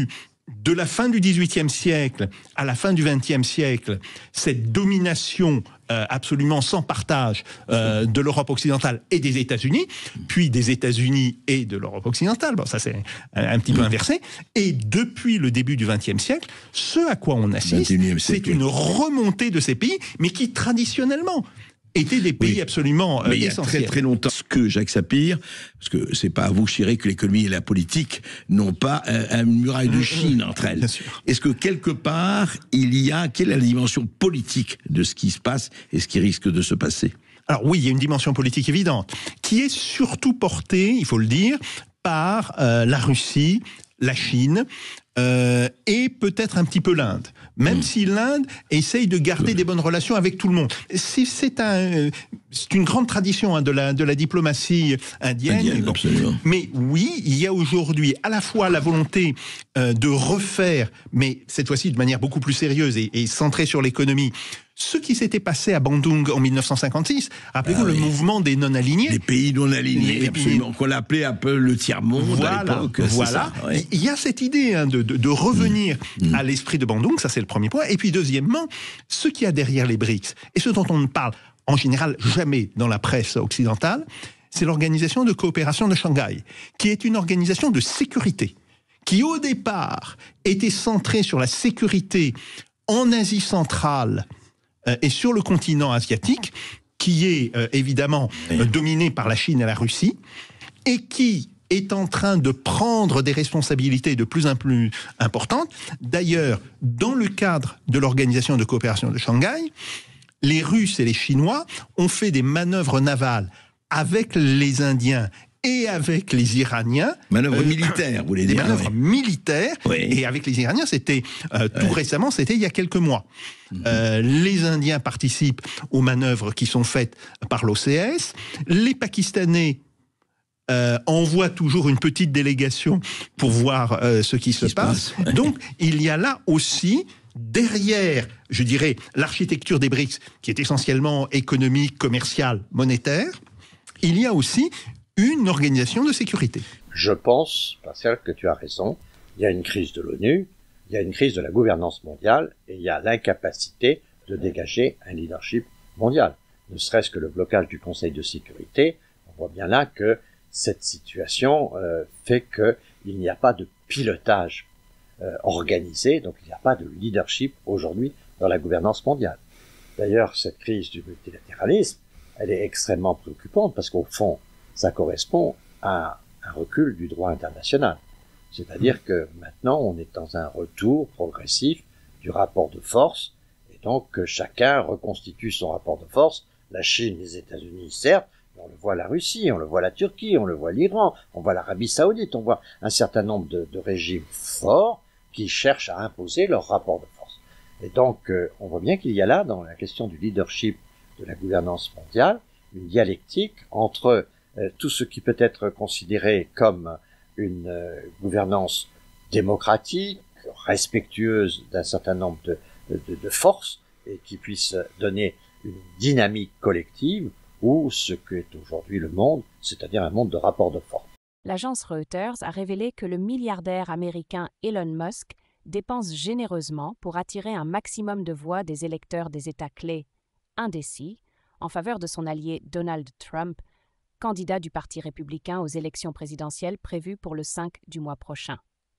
de la fin du dix-huitième siècle à la fin du vingtième siècle, cette domination euh, absolument sans partage euh, de l'Europe occidentale et des États-Unis, puis des États-Unis et de l'Europe occidentale, bon, ça c'est un, un petit peu inversé, et depuis le début du vingtième siècle, ce à quoi on assiste, c'est une remontée de ces pays, mais qui traditionnellement étaient des pays oui, absolument euh, mais il y a essentiels. très très longtemps, ce que Jacques Sapir, parce que c'est pas à vous, Chiré, que l'économie et la politique n'ont pas euh, une muraille de Chine entre elles. Est-ce que quelque part, il y a, quelle est la dimension politique de ce qui se passe et ce qui risque de se passer? Alors oui, il y a une dimension politique évidente, qui est surtout portée, il faut le dire, par euh, la Russie, la Chine, euh, et peut-être un petit peu l'Inde. Même mmh. si l'Inde essaye de garder mmh. des bonnes relations avec tout le monde. C'est, c'est, un, c'est une grande tradition hein, de, la, de la diplomatie indienne. Indienne, bon. absolument. Mais oui, il y a aujourd'hui à la fois la volonté euh, de refaire, mais cette fois-ci de manière beaucoup plus sérieuse et, et centrée sur l'économie, ce qui s'était passé à Bandung en mille neuf cent cinquante-six, rappelez-vous ah, le oui. mouvement des non-alignés. Les pays non-alignés, absolument, qu'on appelait un peu le tiers-monde voilà, à l'époque. Voilà, ça, ouais. il y a cette idée hein, de, de, de revenir mmh. à l'esprit de Bandung, ça c'est le premier point. Et puis deuxièmement, ce qu'il y a derrière les BRICS, et ce dont on ne parle en général jamais dans la presse occidentale, c'est l'organisation de coopération de Shanghai, qui est une organisation de sécurité, qui au départ était centrée sur la sécurité en Asie centrale, et sur le continent asiatique, qui est euh, évidemment euh, dominé par la Chine et la Russie, et qui est en train de prendre des responsabilités de plus en plus importantes. D'ailleurs, dans le cadre de l'Organisation de coopération de Shanghai, les Russes et les Chinois ont fait des manœuvres navales avec les Indiens et avec les Iraniens. Manœuvres euh, militaires, vous voulez dire. Des manœuvres oui. militaires. Oui. Et avec les Iraniens, c'était euh, tout oui. récemment, c'était il y a quelques mois. Mm-hmm. Euh, les Indiens participent aux manœuvres qui sont faites par l'O C S. Les Pakistanais euh, envoient toujours une petite délégation pour voir euh, ce qui ce se qui passe. Se passe. Donc, il y a là aussi, derrière, je dirais, l'architecture des BRICS, qui est essentiellement économique, commerciale, monétaire, il y a aussi une organisation de sécurité. Je pense, Pascal, que tu as raison. Il y a une crise de l'ONU, il y a une crise de la gouvernance mondiale, et il y a l'incapacité de dégager un leadership mondial. Ne serait-ce que le blocage du Conseil de sécurité, on voit bien là que cette situation euh, fait qu'il n'y a pas de pilotage euh, organisé, donc il n'y a pas de leadership aujourd'hui dans la gouvernance mondiale. D'ailleurs, cette crise du multilatéralisme, elle est extrêmement préoccupante, parce qu'au fond, ça correspond à un recul du droit international. C'est-à-dire que maintenant, on est dans un retour progressif du rapport de force, et donc que chacun reconstitue son rapport de force. La Chine, les États-Unis, certes, mais on le voit la Russie, on le voit la Turquie, on le voit l'Iran, on voit l'Arabie Saoudite, on voit un certain nombre de, de régimes forts qui cherchent à imposer leur rapport de force. Et donc, euh, on voit bien qu'il y a là, dans la question du leadership de la gouvernance mondiale, une dialectique entre Euh, tout ce qui peut être considéré comme une euh, gouvernance démocratique, respectueuse d'un certain nombre de, de, de forces, et qui puisse donner une dynamique collective, ou ce qu'est aujourd'hui le monde, c'est-à-dire un monde de rapport de force. L'agence Reuters a révélé que le milliardaire américain Elon Musk dépense généreusement pour attirer un maximum de voix des électeurs des États clés indécis en faveur de son allié Donald Trump, candidat du Parti républicain aux élections présidentielles prévues pour le cinq du mois prochain.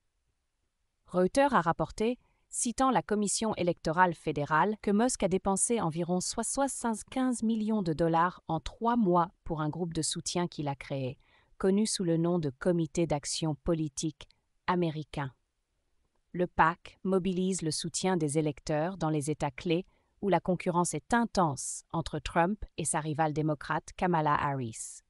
Reuters a rapporté, citant la Commission électorale fédérale, que Musk a dépensé environ soixante-quinze millions de dollars en trois mois pour un groupe de soutien qu'il a créé, connu sous le nom de Comité d'action politique américain. Le P A C mobilise le soutien des électeurs dans les États clés où la concurrence est intense entre Trump et sa rivale démocrate Kamala Harris.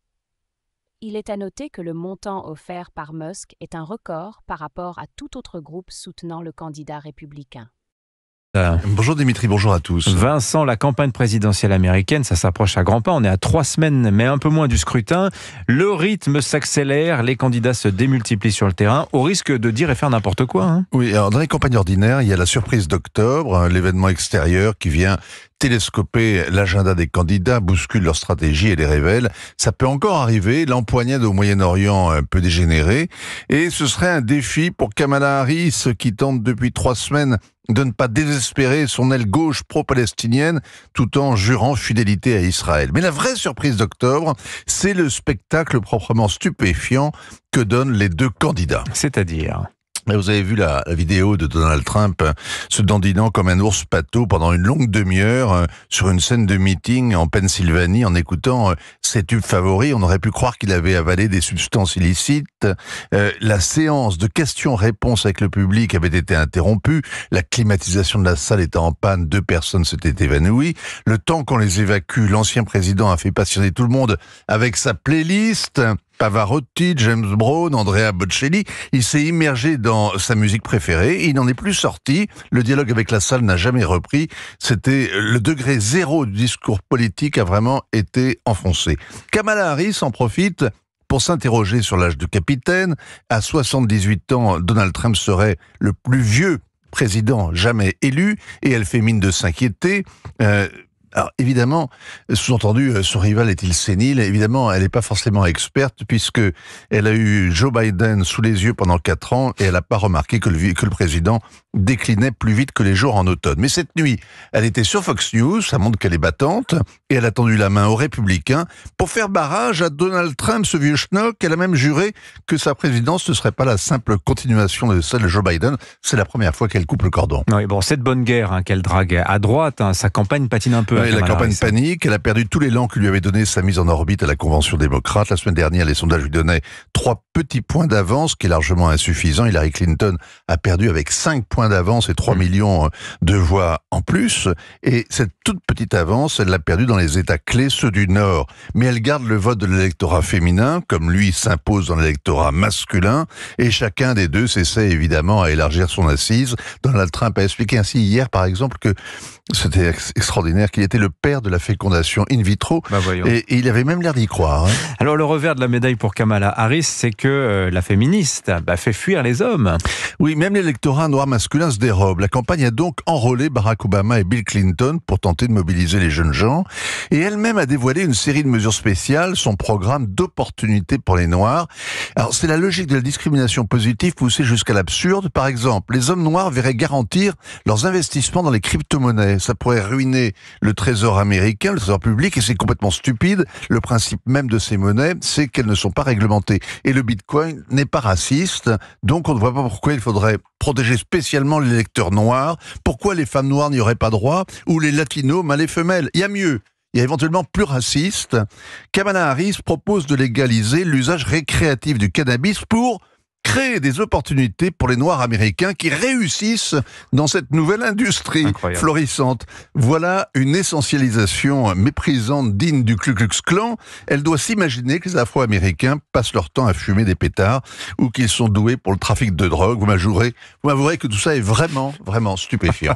Il est à noter que le montant offert par Musk est un record par rapport à tout autre groupe soutenant le candidat républicain. Euh, bonjour Dimitri, bonjour à tous. Vincent, la campagne présidentielle américaine, ça s'approche à grands pas. On est à trois semaines, mais un peu moins du scrutin. Le rythme s'accélère, les candidats se démultiplient sur le terrain, au risque de dire et faire n'importe quoi. Hein. Oui, alors dans les campagnes ordinaires, il y a la surprise d'octobre, l'événement extérieur qui vient télescoper l'agenda des candidats, bouscule leur stratégie et les révèle. Ça peut encore arriver, l'empoignade au Moyen-Orient peut dégénérer, et ce serait un défi pour Kamala Harris qui tente depuis trois semaines de ne pas désespérer son aile gauche pro-palestinienne tout en jurant fidélité à Israël. Mais la vraie surprise d'octobre, c'est le spectacle proprement stupéfiant que donnent les deux candidats. C'est-à-dire ? Vous avez vu la, la vidéo de Donald Trump euh, se dandinant comme un ours pâteau pendant une longue demi-heure euh, sur une scène de meeting en Pennsylvanie en écoutant euh, ses tubes favoris. On aurait pu croire qu'il avait avalé des substances illicites. Euh, la séance de questions-réponses avec le public avait été interrompue. La climatisation de la salle était en panne. Deux personnes s'étaient évanouies. Le temps qu'on les évacue, l'ancien président a fait patienter tout le monde avec sa playlist. Pavarotti, James Brown, Andrea Bocelli, il s'est immergé dans sa musique préférée, il n'en est plus sorti, le dialogue avec la salle n'a jamais repris, c'était le degré zéro du discours politique a vraiment été enfoncé. Kamala Harris en profite pour s'interroger sur l'âge de capitaine. À soixante-dix-huit ans, Donald Trump serait le plus vieux président jamais élu, et elle fait mine de s'inquiéter. Euh, Alors évidemment, sous-entendu, son rival est-il sénile ? Évidemment, elle n'est pas forcément experte puisque elle a eu Joe Biden sous les yeux pendant quatre ans et elle n'a pas remarqué que le, que le président déclinait plus vite que les jours en automne. Mais cette nuit, elle était sur Fox News, ça montre qu'elle est battante, et elle a tendu la main aux Républicains pour faire barrage à Donald Trump, ce vieux schnock. Elle a même juré que sa présidence ne serait pas la simple continuation de celle de Joe Biden. C'est la première fois qu'elle coupe le cordon. Oui, bon, cette bonne guerre hein, qu'elle drague à droite, hein, sa campagne patine un peu. Oui, la campagne panique, elle a perdu tout l'élan que lui avait donné sa mise en orbite à la Convention démocrate. La semaine dernière, les sondages lui donnaient trois petits points d'avance, qui est largement insuffisant. Hillary Clinton a perdu avec cinq points d'avance et trois millions de voix en plus. Et cette toute petite avance, elle l'a perdue dans les États clés, ceux du Nord. Mais elle garde le vote de l'électorat féminin, comme lui s'impose dans l'électorat masculin. Et chacun des deux s'essaie évidemment à élargir son assise. Donald Trump a expliqué ainsi hier, par exemple, que c'était extraordinaire, qu'il était le père de la fécondation in vitro. Bah et, et il avait même l'air d'y croire. Hein. Alors le revers de la médaille pour Kamala Harris, c'est que euh, la féministe bah, fait fuir les hommes. Oui, même l'électorat noir masculin se dérobe. La campagne a donc enrôlé Barack Obama et Bill Clinton pour tenter de mobiliser les jeunes gens. Et elle-même a dévoilé une série de mesures spéciales, son programme d'opportunités pour les Noirs. Alors c'est la logique de la discrimination positive poussée jusqu'à l'absurde. Par exemple, les hommes noirs verraient garantir leurs investissements dans les crypto-monnaies. Ça pourrait ruiner le trésor américain, le trésor public, et c'est complètement stupide. Le principe même de ces monnaies, c'est qu'elles ne sont pas réglementées. Et le bitcoin n'est pas raciste, donc on ne voit pas pourquoi il faudrait protéger spécialement les électeurs noirs. Pourquoi les femmes noires n'y auraient pas droit, ou les latinos, mâles et femelles. Il y a mieux. Il y a éventuellement plus raciste. Kamala Harris propose de légaliser l'usage récréatif du cannabis pour créer des opportunités pour les Noirs américains qui réussissent dans cette nouvelle industrie Incroyable. florissante. Voilà une essentialisation méprisante digne du Ku Klux Klan. Elle doit s'imaginer que les Afro-Américains passent leur temps à fumer des pétards ou qu'ils sont doués pour le trafic de drogue. Vous m'avouerez, vous m'avouerez que tout ça est vraiment, vraiment stupéfiant.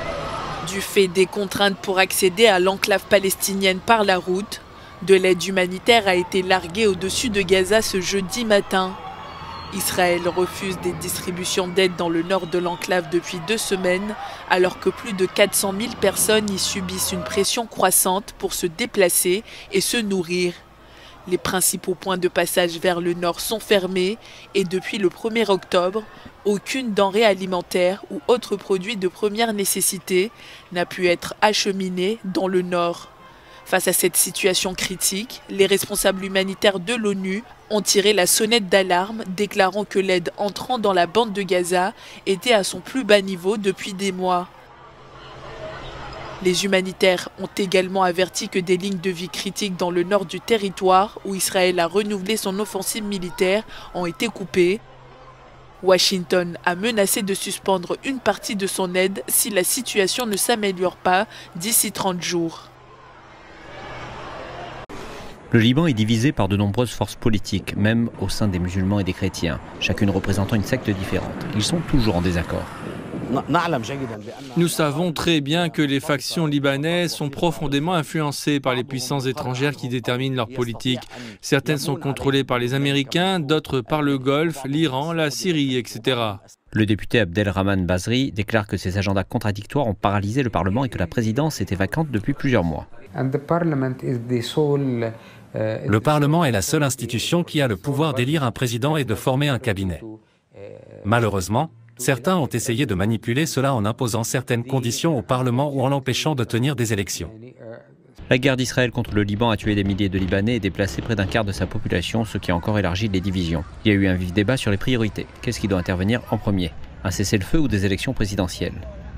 Du fait des contraintes pour accéder à l'enclave palestinienne par la route, de l'aide humanitaire a été larguée au-dessus de Gaza ce jeudi matin. Israël refuse des distributions d'aide dans le nord de l'enclave depuis deux semaines, alors que plus de quatre cent mille personnes y subissent une pression croissante pour se déplacer et se nourrir. Les principaux points de passage vers le nord sont fermés et depuis le premier octobre, aucune denrée alimentaire ou autre produit de première nécessité n'a pu être acheminé dans le nord. Face à cette situation critique, les responsables humanitaires de l'ONU ont tiré la sonnette d'alarme, déclarant que l'aide entrant dans la bande de Gaza était à son plus bas niveau depuis des mois. Les humanitaires ont également averti que des lignes de vie critiques dans le nord du territoire, où Israël a renouvelé son offensive militaire, ont été coupées. Washington a menacé de suspendre une partie de son aide si la situation ne s'améliore pas d'ici trente jours. Le Liban est divisé par de nombreuses forces politiques, même au sein des musulmans et des chrétiens, chacune représentant une secte différente. Ils sont toujours en désaccord. Nous savons très bien que les factions libanaises sont profondément influencées par les puissances étrangères qui déterminent leur politique. Certaines sont contrôlées par les Américains, d'autres par le Golfe, l'Iran, la Syrie, et cetera. Le député Abdelrahman Basri déclare que ces agendas contradictoires ont paralysé le Parlement et que la présidence était vacante depuis plusieurs mois. Le Parlement est la seule institution qui a le pouvoir d'élire un président et de former un cabinet. Malheureusement, certains ont essayé de manipuler cela en imposant certaines conditions au Parlement ou en l'empêchant de tenir des élections. La guerre d'Israël contre le Liban a tué des milliers de Libanais et déplacé près d'un quart de sa population, ce qui a encore élargi les divisions. Il y a eu un vif débat sur les priorités. Qu'est-ce qui doit intervenir en premier? Un cessez-le-feu ou des élections présidentielles?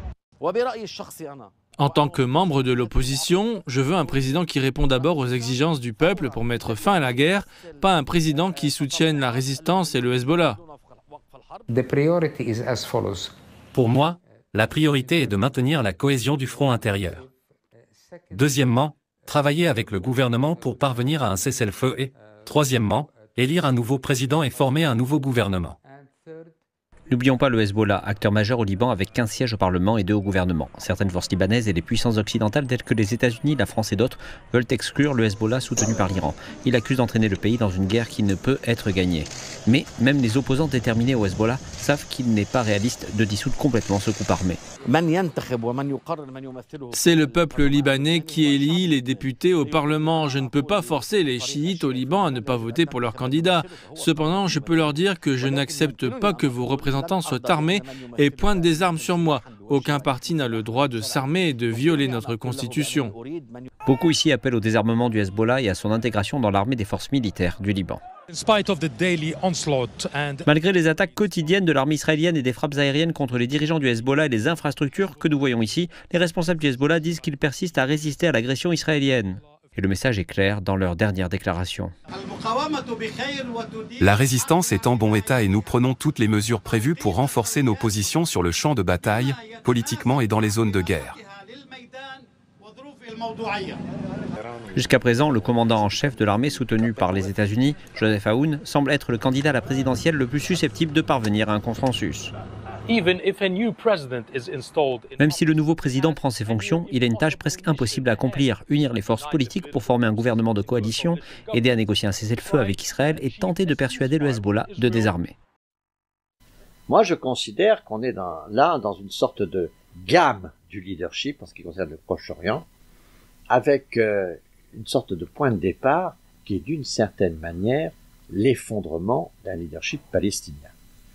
En tant que membre de l'opposition, je veux un président qui répond d'abord aux exigences du peuple pour mettre fin à la guerre, pas un président qui soutienne la résistance et le Hezbollah. Pour moi, la priorité est de maintenir la cohésion du front intérieur. Deuxièmement, travailler avec le gouvernement pour parvenir à un cessez-le-feu et, troisièmement, élire un nouveau président et former un nouveau gouvernement. N'oublions pas le Hezbollah, acteur majeur au Liban avec quinze sièges au Parlement et deux au gouvernement. Certaines forces libanaises et les puissances occidentales telles que les États-Unis, la France et d'autres veulent exclure le Hezbollah soutenu par l'Iran. Il accuse d'entraîner le pays dans une guerre qui ne peut être gagnée. Mais même les opposants déterminés au Hezbollah savent qu'il n'est pas réaliste de dissoudre complètement ce groupe armé. C'est le peuple libanais qui élit les députés au Parlement. Je ne peux pas forcer les chiites au Liban à ne pas voter pour leur candidat. Cependant, je peux leur dire que je n'accepte pas que vos représentants soient armés et pointent des armes sur moi. Aucun parti n'a le droit de s'armer et de violer notre constitution. Beaucoup ici appellent au désarmement du Hezbollah et à son intégration dans l'armée des forces militaires du Liban. Malgré les attaques quotidiennes de l'armée israélienne et des frappes aériennes contre les dirigeants du Hezbollah et les infrastructures que nous voyons ici, les responsables du Hezbollah disent qu'ils persistent à résister à l'agression israélienne. Et le message est clair dans leur dernière déclaration. La résistance est en bon état et nous prenons toutes les mesures prévues pour renforcer nos positions sur le champ de bataille, politiquement et dans les zones de guerre. Jusqu'à présent, le commandant en chef de l'armée soutenu par les États-Unis, Joseph Aoun, semble être le candidat à la présidentielle le plus susceptible de parvenir à un consensus. Même si le nouveau président prend ses fonctions, il a une tâche presque impossible à accomplir, unir les forces politiques pour former un gouvernement de coalition, aider à négocier un cessez-le-feu avec Israël et tenter de persuader le Hezbollah de désarmer. Moi, je considère qu'on est dans, là dans une sorte de gamme du leadership en ce qui concerne le Proche-Orient, avec euh, une sorte de point de départ qui est d'une certaine manière l'effondrement d'un leadership palestinien.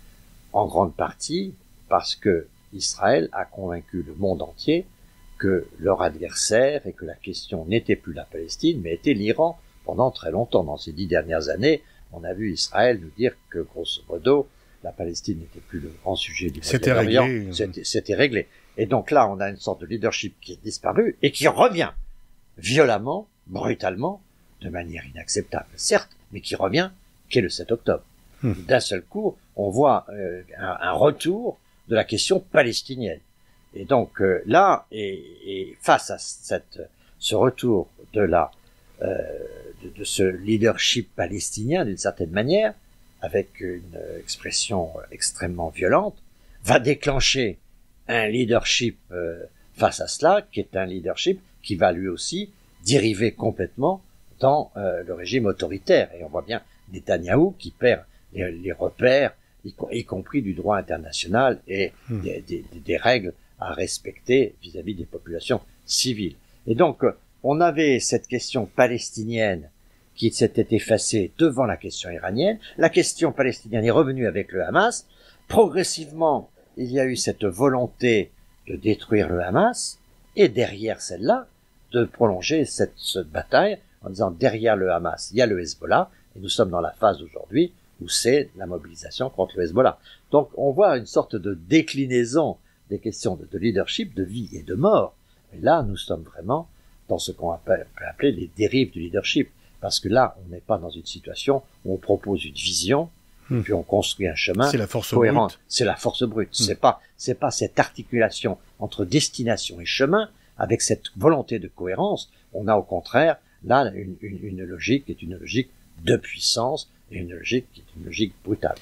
En grande partie parce que Israël a convaincu le monde entier que leur adversaire et que la question n'était plus la Palestine, mais était l'Iran. Pendant très longtemps, dans ces dix dernières années, on a vu Israël nous dire que, grosso modo, la Palestine n'était plus le grand sujet du Moyen-Orient. C'était, c'était réglé. Et donc là, on a une sorte de leadership qui est disparu et qui revient violemment, brutalement, de manière inacceptable, certes, mais qui revient, qui est le sept octobre. Hum. D'un seul coup, on voit euh, un, un retour de la question palestinienne. Et donc euh, là, et, et face à cette, ce retour de la euh, de, de ce leadership palestinien d'une certaine manière, avec une expression extrêmement violente, va déclencher un leadership euh, face à cela, qui est un leadership qui va lui aussi dériver complètement dans euh, le régime autoritaire. Et on voit bien Netanyahou qui perd les, les repères, y, y compris du droit international et mmh. des, des, des règles à respecter vis-à-vis des populations civiles. Et donc, on avait cette question palestinienne qui s'était effacée devant la question iranienne. La question palestinienne est revenue avec le Hamas. Progressivement, il y a eu cette volonté de détruire le Hamas, et derrière celle-là, de prolonger cette, cette bataille en disant derrière le Hamas, il y a le Hezbollah, et nous sommes dans la phase aujourd'hui où c'est la mobilisation contre le Hezbollah. Donc on voit une sorte de déclinaison des questions de, de leadership, de vie et de mort. Et là, nous sommes vraiment dans ce qu'on appelle, peut appeler les dérives du leadership. Parce que là, on n'est pas dans une situation où on propose une vision, hum. et puis on construit un chemin c'est la force cohérent. Brute. C'est la force brute. Hum. C'est pas, c'est pas cette articulation entre destination et chemin avec cette volonté de cohérence. On a au contraire, là, une, une, une logique qui est une logique de puissance et une logique qui est une logique brutale.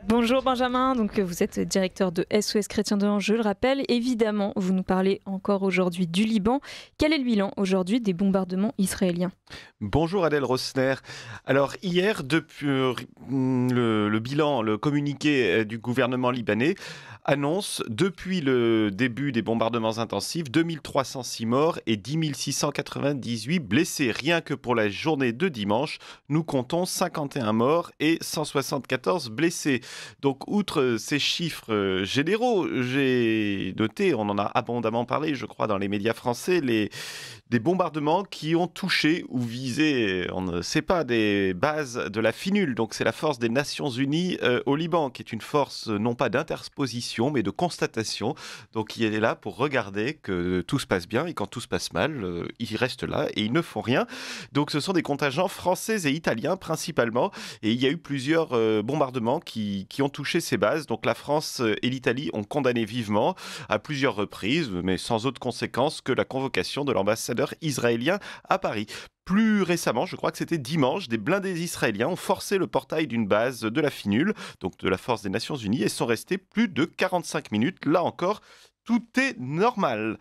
Bonjour Benjamin, donc vous êtes directeur de S O S Chrétiens de Angers, je le rappelle. Évidemment, vous nous parlez encore aujourd'hui du Liban. Quel est le bilan aujourd'hui des bombardements israéliens ? Bonjour Adèle Rossner. Alors hier, depuis le, le bilan, le communiqué du gouvernement libanais annonce depuis le début des bombardements intensifs deux mille trois cent six morts et dix mille six cent quatre-vingt-dix-huit blessés. Rien que pour la journée de dimanche, nous comptons cinquante et un morts et cent soixante-quatorze blessés. Donc outre ces chiffres généraux, j'ai noté, on en a abondamment parlé, je crois, dans les médias français, les, des bombardements qui ont touché ou visé, on ne sait pas, des bases de la FINUL. Donc c'est la force des Nations Unies euh, au Liban, qui est une force non pas d'interposition, mais de constatation. Donc il est là pour regarder que tout se passe bien, et quand tout se passe mal, euh, ils restent là et ils ne font rien. Donc ce sont des contingents français et italiens principalement, et il y a eu plusieurs euh, bombardements qui, qui ont touché ces bases. Donc la France et l'Italie ont condamné vivement à plusieurs reprises, mais sans autre conséquence que la convocation de l'ambassadeur israélien à Paris. Plus récemment, je crois que c'était dimanche, des blindés israéliens ont forcé le portail d'une base de la FINUL, donc de la Force des Nations Unies, et sont restés plus de quarante-cinq minutes. Là encore, tout est normal.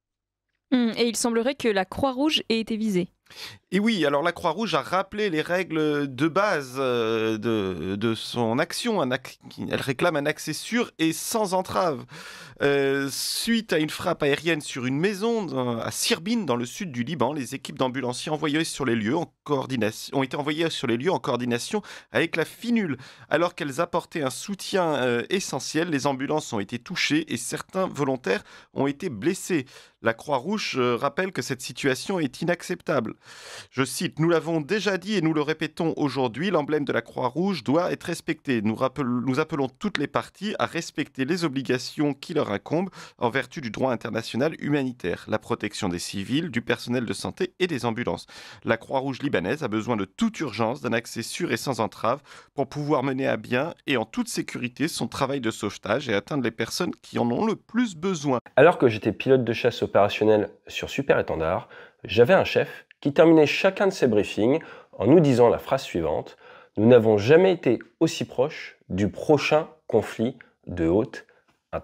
Et il semblerait que la Croix-Rouge ait été visée. Et oui, alors la Croix-Rouge a rappelé les règles de base de, de son action. Un ac... Elle réclame un accès sûr et sans entrave. Euh, suite à une frappe aérienne sur une maison à Sirbine, dans le sud du Liban, les équipes d'ambulanciers envoyées sur les lieux en coordination, ont été envoyées sur les lieux en coordination avec la FINUL. Alors qu'elles apportaient un soutien euh, essentiel, les ambulances ont été touchées et certains volontaires ont été blessés. La Croix-Rouge euh, rappelle que cette situation est inacceptable. Je cite, « Nous l'avons déjà dit et nous le répétons aujourd'hui, l'emblème de la Croix-Rouge doit être respecté. Nous, rappel- nous appelons toutes les parties à respecter les obligations qui leur incombent en vertu du droit international humanitaire, la protection des civils, du personnel de santé et des ambulances. La Croix-Rouge libanaise a besoin de toute urgence d'un accès sûr et sans entrave pour pouvoir mener à bien et en toute sécurité son travail de sauvetage et atteindre les personnes qui en ont le plus besoin. » Alors que j'étais pilote de chasse opérationnel sur Super Étendard, j'avais un chef qui terminait chacun de ses briefings en nous disant la phrase suivante : « Nous n'avons jamais été aussi proches du prochain conflit de haute intensité. »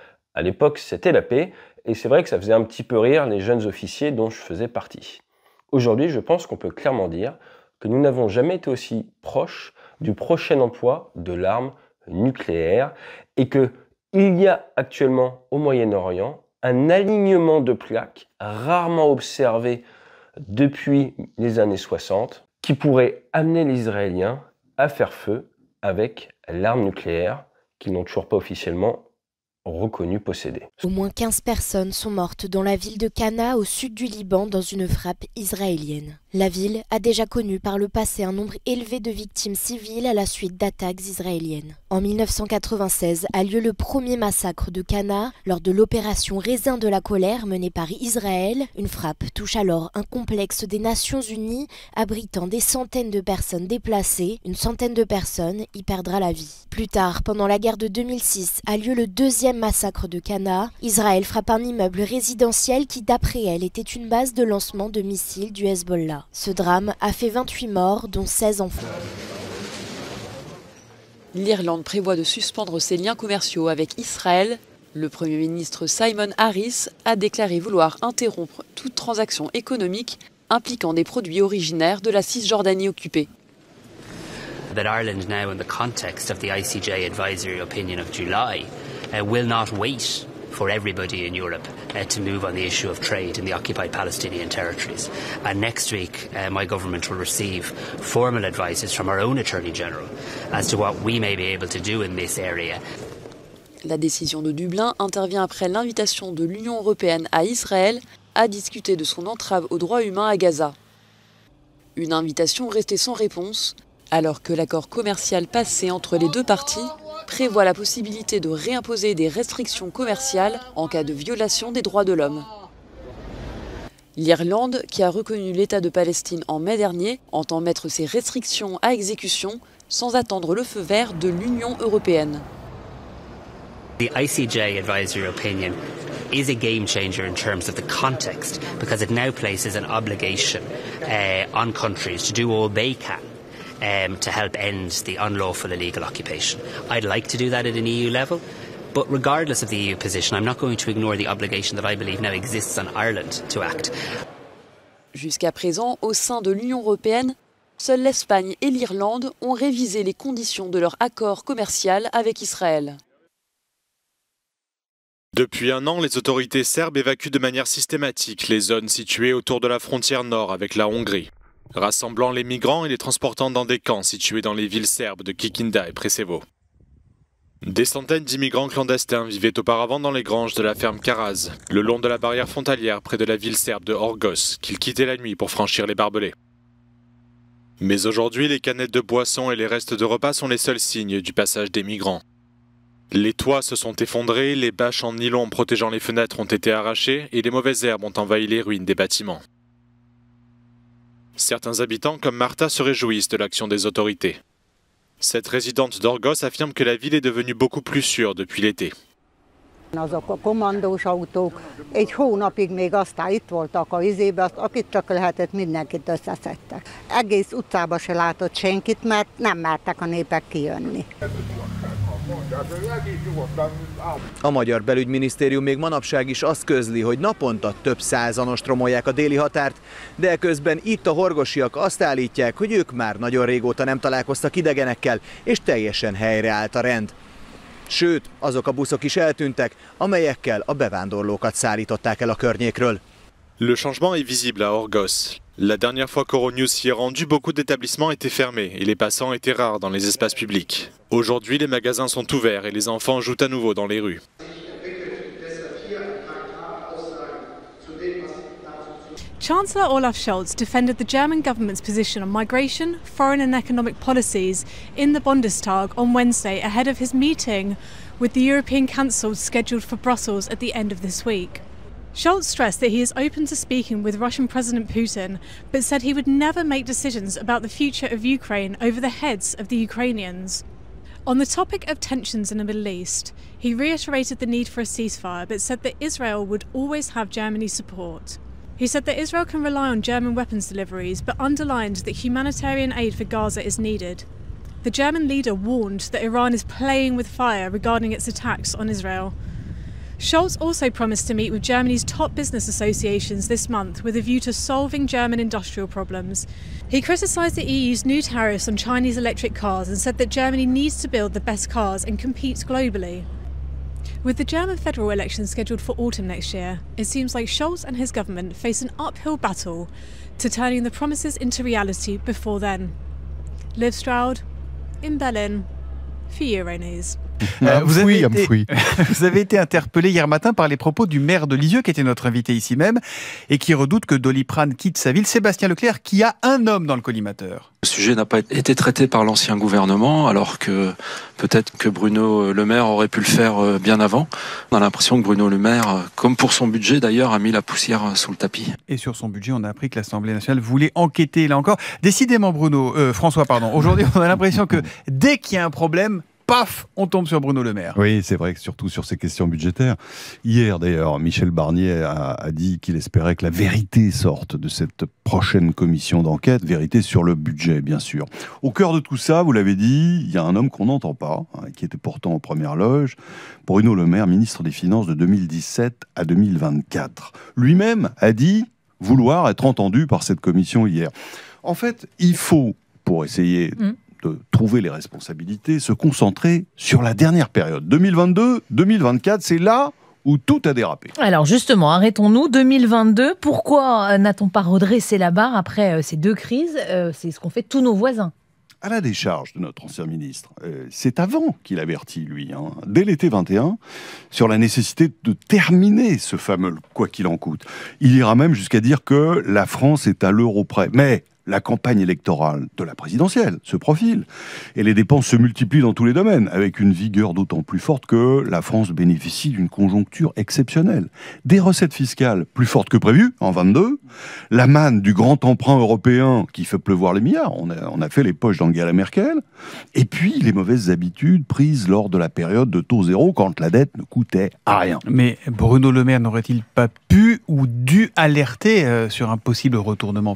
À l'époque, c'était la paix, et c'est vrai que ça faisait un petit peu rire les jeunes officiers dont je faisais partie. Aujourd'hui, je pense qu'on peut clairement dire que nous n'avons jamais été aussi proches du prochain emploi de l'arme nucléaire, et qu'il y a actuellement au Moyen-Orient un alignement de plaques rarement observé depuis les années soixante, qui pourrait amener les Israéliens à faire feu avec l'arme nucléaire qu'ils n'ont toujours pas officiellement reconnue posséder. Au moins quinze personnes sont mortes dans la ville de Cana, au sud du Liban, dans une frappe israélienne. La ville a déjà connu par le passé un nombre élevé de victimes civiles à la suite d'attaques israéliennes. En mille neuf cent quatre-vingt-seize a lieu le premier massacre de Cana lors de l'opération Raisin de la colère menée par Israël. Une frappe touche alors un complexe des Nations Unies abritant des centaines de personnes déplacées. Une centaine de personnes y perdra la vie. Plus tard, pendant la guerre de deux mille six, a lieu le deuxième massacre de Cana. Israël frappe un immeuble résidentiel qui, d'après elle, était une base de lancement de missiles du Hezbollah. Ce drame a fait vingt-huit morts, dont seize enfants. L'Irlande prévoit de suspendre ses liens commerciaux avec Israël. Le Premier ministre Simon Harris a déclaré vouloir interrompre toute transaction économique impliquant des produits originaires de la Cisjordanie occupée. That Ireland now, in the context of the I C J advisory opinion of July, uh, will not wait for everybody in Europe uh, to move on the issue of trade in the occupied Palestinian territories. And next week, uh, my government will receive formal advices from our own Attorney General as to what we may be able to do in this area. La décision de Dublin intervient après l'invitation de l'Union européenne à Israël à discuter de son entrave aux droits humains à Gaza. Une invitation restée sans réponse, alors que l'accord commercial passé entre les deux parties prévoit la possibilité de réimposer des restrictions commerciales en cas de violation des droits de l'homme. L'Irlande, qui a reconnu l'État de Palestine en mai dernier, entend mettre ces restrictions à exécution sans attendre le feu vert de l'Union européenne. The I C J advisory opinion is a game changer in terms of the context, because it now places an obligation uh, on countries to do all they can um, to help end the unlawful illegal occupation. I'd like to do that at an E U level. But regardless of the E U position, I'm not going to ignore the obligation that I believe now exists on Ireland to act. Jusqu'à présent, au sein de l'Union européenne, seules l'Espagne et l'Irlande ont révisé les conditions de leur accord commercial avec Israël. Depuis un an, les autorités serbes évacuent de manière systématique les zones situées autour de la frontière nord avec la Hongrie, rassemblant les migrants et les transportant dans des camps situés dans les villes serbes de Kikinda et Preševo. Des centaines d'immigrants clandestins vivaient auparavant dans les granges de la ferme Karaz, le long de la barrière frontalière près de la ville serbe de Orgos, qu'ils quittaient la nuit pour franchir les barbelés. Mais aujourd'hui, les canettes de boissons et les restes de repas sont les seuls signes du passage des migrants. Les toits se sont effondrés, les bâches en nylon protégeant les fenêtres ont été arrachées et les mauvaises herbes ont envahi les ruines des bâtiments. Certains habitants, comme Martha, se réjouissent de l'action des autorités. Cette résidente d'Orgos affirme que la ville est devenue beaucoup plus sûre depuis l'été. Azok a kommandós autók egy hónapig még aztán itt voltak a izébe, azt akit csak lehetett, mindenkit összeszedtek. Egész utcába se látott senkit, mert nem mertek a népek kijönni. A magyar belügyminisztérium még manapság is azt közli, hogy naponta több százan ostromolják a déli határt, de közben itt a horgosiak azt állítják, hogy ők már nagyon régóta nem találkoztak idegenekkel, és teljesen helyreállt a rend. Sőt, azok a buszok is eltűntek, amelyekkel a bevándorlókat szállították el a környékről. Le changement est visible à Orgos. La dernière fois qu'Euronews s'y est rendu, beaucoup d'établissements étaient fermés et les passants étaient rares dans les espaces publics. Aujourd'hui, les magasins sont ouverts et les enfants jouent à nouveau dans les rues. Chancellor Olaf Scholz defended the German government's position on migration, foreign and economic policies in the Bundestag on Wednesday ahead of his meeting with the European Council scheduled for Brussels at the end of this week. Scholz stressed that he is open to speaking with Russian President Putin, but said he would never make decisions about the future of Ukraine over the heads of the Ukrainians. On the topic of tensions in the Middle East, he reiterated the need for a ceasefire, but said that Israel would always have Germany's support. He said that Israel can rely on German weapons deliveries, but underlined that humanitarian aid for Gaza is needed. The German leader warned that Iran is playing with fire regarding its attacks on Israel. Scholz also promised to meet with Germany's top business associations this month with a view to solving German industrial problems. He criticised the E U's new tariffs on Chinese electric cars and said that Germany needs to build the best cars and compete globally. With the German federal elections scheduled for autumn next year, it seems like Scholz and his government face an uphill battle to turning the promises into reality before then. Liv Stroud, in Berlin, for Euronews. Euh, vous, avez été, vous avez été interpellé hier matin par les propos du maire de Lisieux, qui était notre invité ici même, et qui redoute que Doliprane quitte sa ville. Sébastien Leclerc, qui a un homme dans le collimateur. Le sujet n'a pas été traité par l'ancien gouvernement, alors que peut-être que Bruno Le Maire aurait pu le faire bien avant. On a l'impression que Bruno Le Maire, comme pour son budget d'ailleurs, a mis la poussière sous le tapis. Et sur son budget, on a appris que l'Assemblée nationale voulait enquêter, là encore. Décidément, Bruno, euh, François, pardon. Aujourd'hui, on a l'impression que dès qu'il y a un problème, paf, on tombe sur Bruno Le Maire. Oui, c'est vrai, surtout sur ces questions budgétaires. Hier, d'ailleurs, Michel Barnier a, a dit qu'il espérait que la vérité sorte de cette prochaine commission d'enquête, vérité sur le budget, bien sûr. Au cœur de tout ça, vous l'avez dit, il y a un homme qu'on n'entend pas, hein, qui était pourtant en première loge, Bruno Le Maire, ministre des Finances de deux mille dix-sept à deux mille vingt-quatre. Lui-même a dit vouloir être entendu par cette commission hier. En fait, il faut, pour essayer... Mmh. de trouver les responsabilités, se concentrer sur la dernière période. deux mille vingt-deux deux mille vingt-quatre, c'est là où tout a dérapé. Alors justement, arrêtons-nous. deux mille vingt-deux, pourquoi n'a-t-on pas redressé la barre après ces deux crises ? C'est ce qu'ont fait tous nos voisins. À la décharge de notre ancien ministre, euh, c'est avant qu'il avertit, lui, hein, dès l'été vingt et un, sur la nécessité de terminer ce fameux « quoi qu'il en coûte ». Il ira même jusqu'à dire que la France est à l'euro près. Mais la campagne électorale de la présidentielle se profile. Et les dépenses se multiplient dans tous les domaines, avec une vigueur d'autant plus forte que la France bénéficie d'une conjoncture exceptionnelle. Des recettes fiscales plus fortes que prévues, en vingt-deux, la manne du grand emprunt européen qui fait pleuvoir les milliards, on a, on a fait les poches d'Angela Merkel, et puis les mauvaises habitudes prises lors de la période de taux zéro, quand la dette ne coûtait à rien. Mais Bruno Le Maire n'aurait-il pas pu ou dû alerter euh, sur un possible retournement, François ?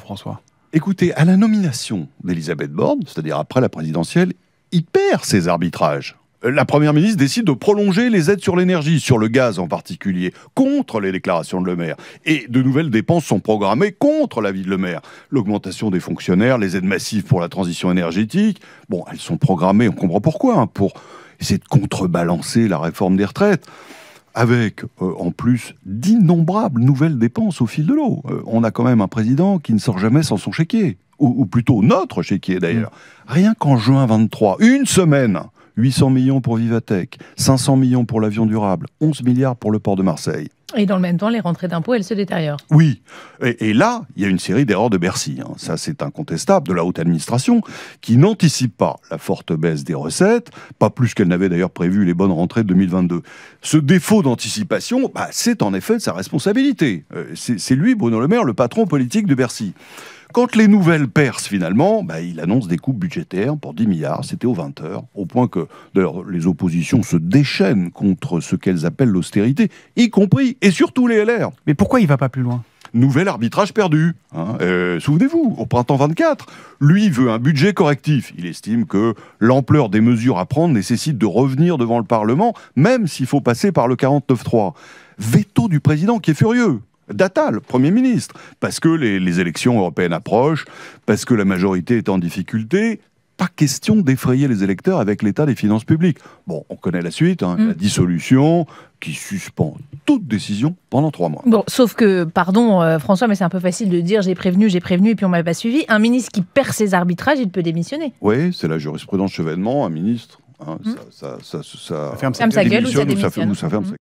Écoutez, à la nomination d'Elisabeth Borne, c'est-à-dire après la présidentielle, il perd ses arbitrages. La Première ministre décide de prolonger les aides sur l'énergie, sur le gaz en particulier, contre les déclarations de Le Maire. Et de nouvelles dépenses sont programmées contre l'avis de Le Maire. L'augmentation des fonctionnaires, les aides massives pour la transition énergétique, bon, elles sont programmées, on comprend pourquoi, hein, pour essayer de contrebalancer la réforme des retraites, avec euh, en plus d'innombrables nouvelles dépenses au fil de l'eau. Euh, on a quand même un président qui ne sort jamais sans son chéquier, ou, ou plutôt notre chéquier d'ailleurs. Rien qu'en juin vingt-trois, une semaine, huit cents millions pour Vivatech, cinq cents millions pour l'avion durable, onze milliards pour le port de Marseille. Et dans le même temps, les rentrées d'impôts, elles se détériorent. Oui, et, et là, il y a une série d'erreurs de Bercy. Hein. Ça, c'est incontestable, de la haute administration, qui n'anticipe pas la forte baisse des recettes, pas plus qu'elle n'avait d'ailleurs prévu les bonnes rentrées de deux mille vingt-deux. Ce défaut d'anticipation, bah, c'est en effet de sa responsabilité. Euh, c'est, c'est lui, Bruno Le Maire, le patron politique de Bercy. Quand les nouvelles percent finalement, bah, il annonce des coupes budgétaires pour dix milliards, c'était aux vingt heures, au point que d'ailleurs les oppositions se déchaînent contre ce qu'elles appellent l'austérité, y compris et surtout les L R. Mais pourquoi il ne va pas plus loin ? Nouvel arbitrage perdu. Hein. Euh, souvenez-vous, au printemps vingt-quatre, lui veut un budget correctif. Il estime que l'ampleur des mesures à prendre nécessite de revenir devant le Parlement, même s'il faut passer par le quarante-neuf trois. Veto du président qui est furieux. D'Attal, Premier ministre, parce que les, les élections européennes approchent, parce que la majorité est en difficulté. Pas question d'effrayer les électeurs avec l'état des finances publiques. Bon, on connaît la suite, hein, mmh. la dissolution qui suspend toute décision pendant trois mois. Bon, sauf que, pardon euh, François, mais c'est un peu facile de dire j'ai prévenu, j'ai prévenu et puis on ne m'a pas suivi. Un ministre qui perd ses arbitrages, il peut démissionner. Oui, c'est la jurisprudence Chevènement, un ministre. Hein, mmh. ça, ça, ça, ça, ça ferme sa gueule ou ça démissionne. Ou ça ferme mmh. sa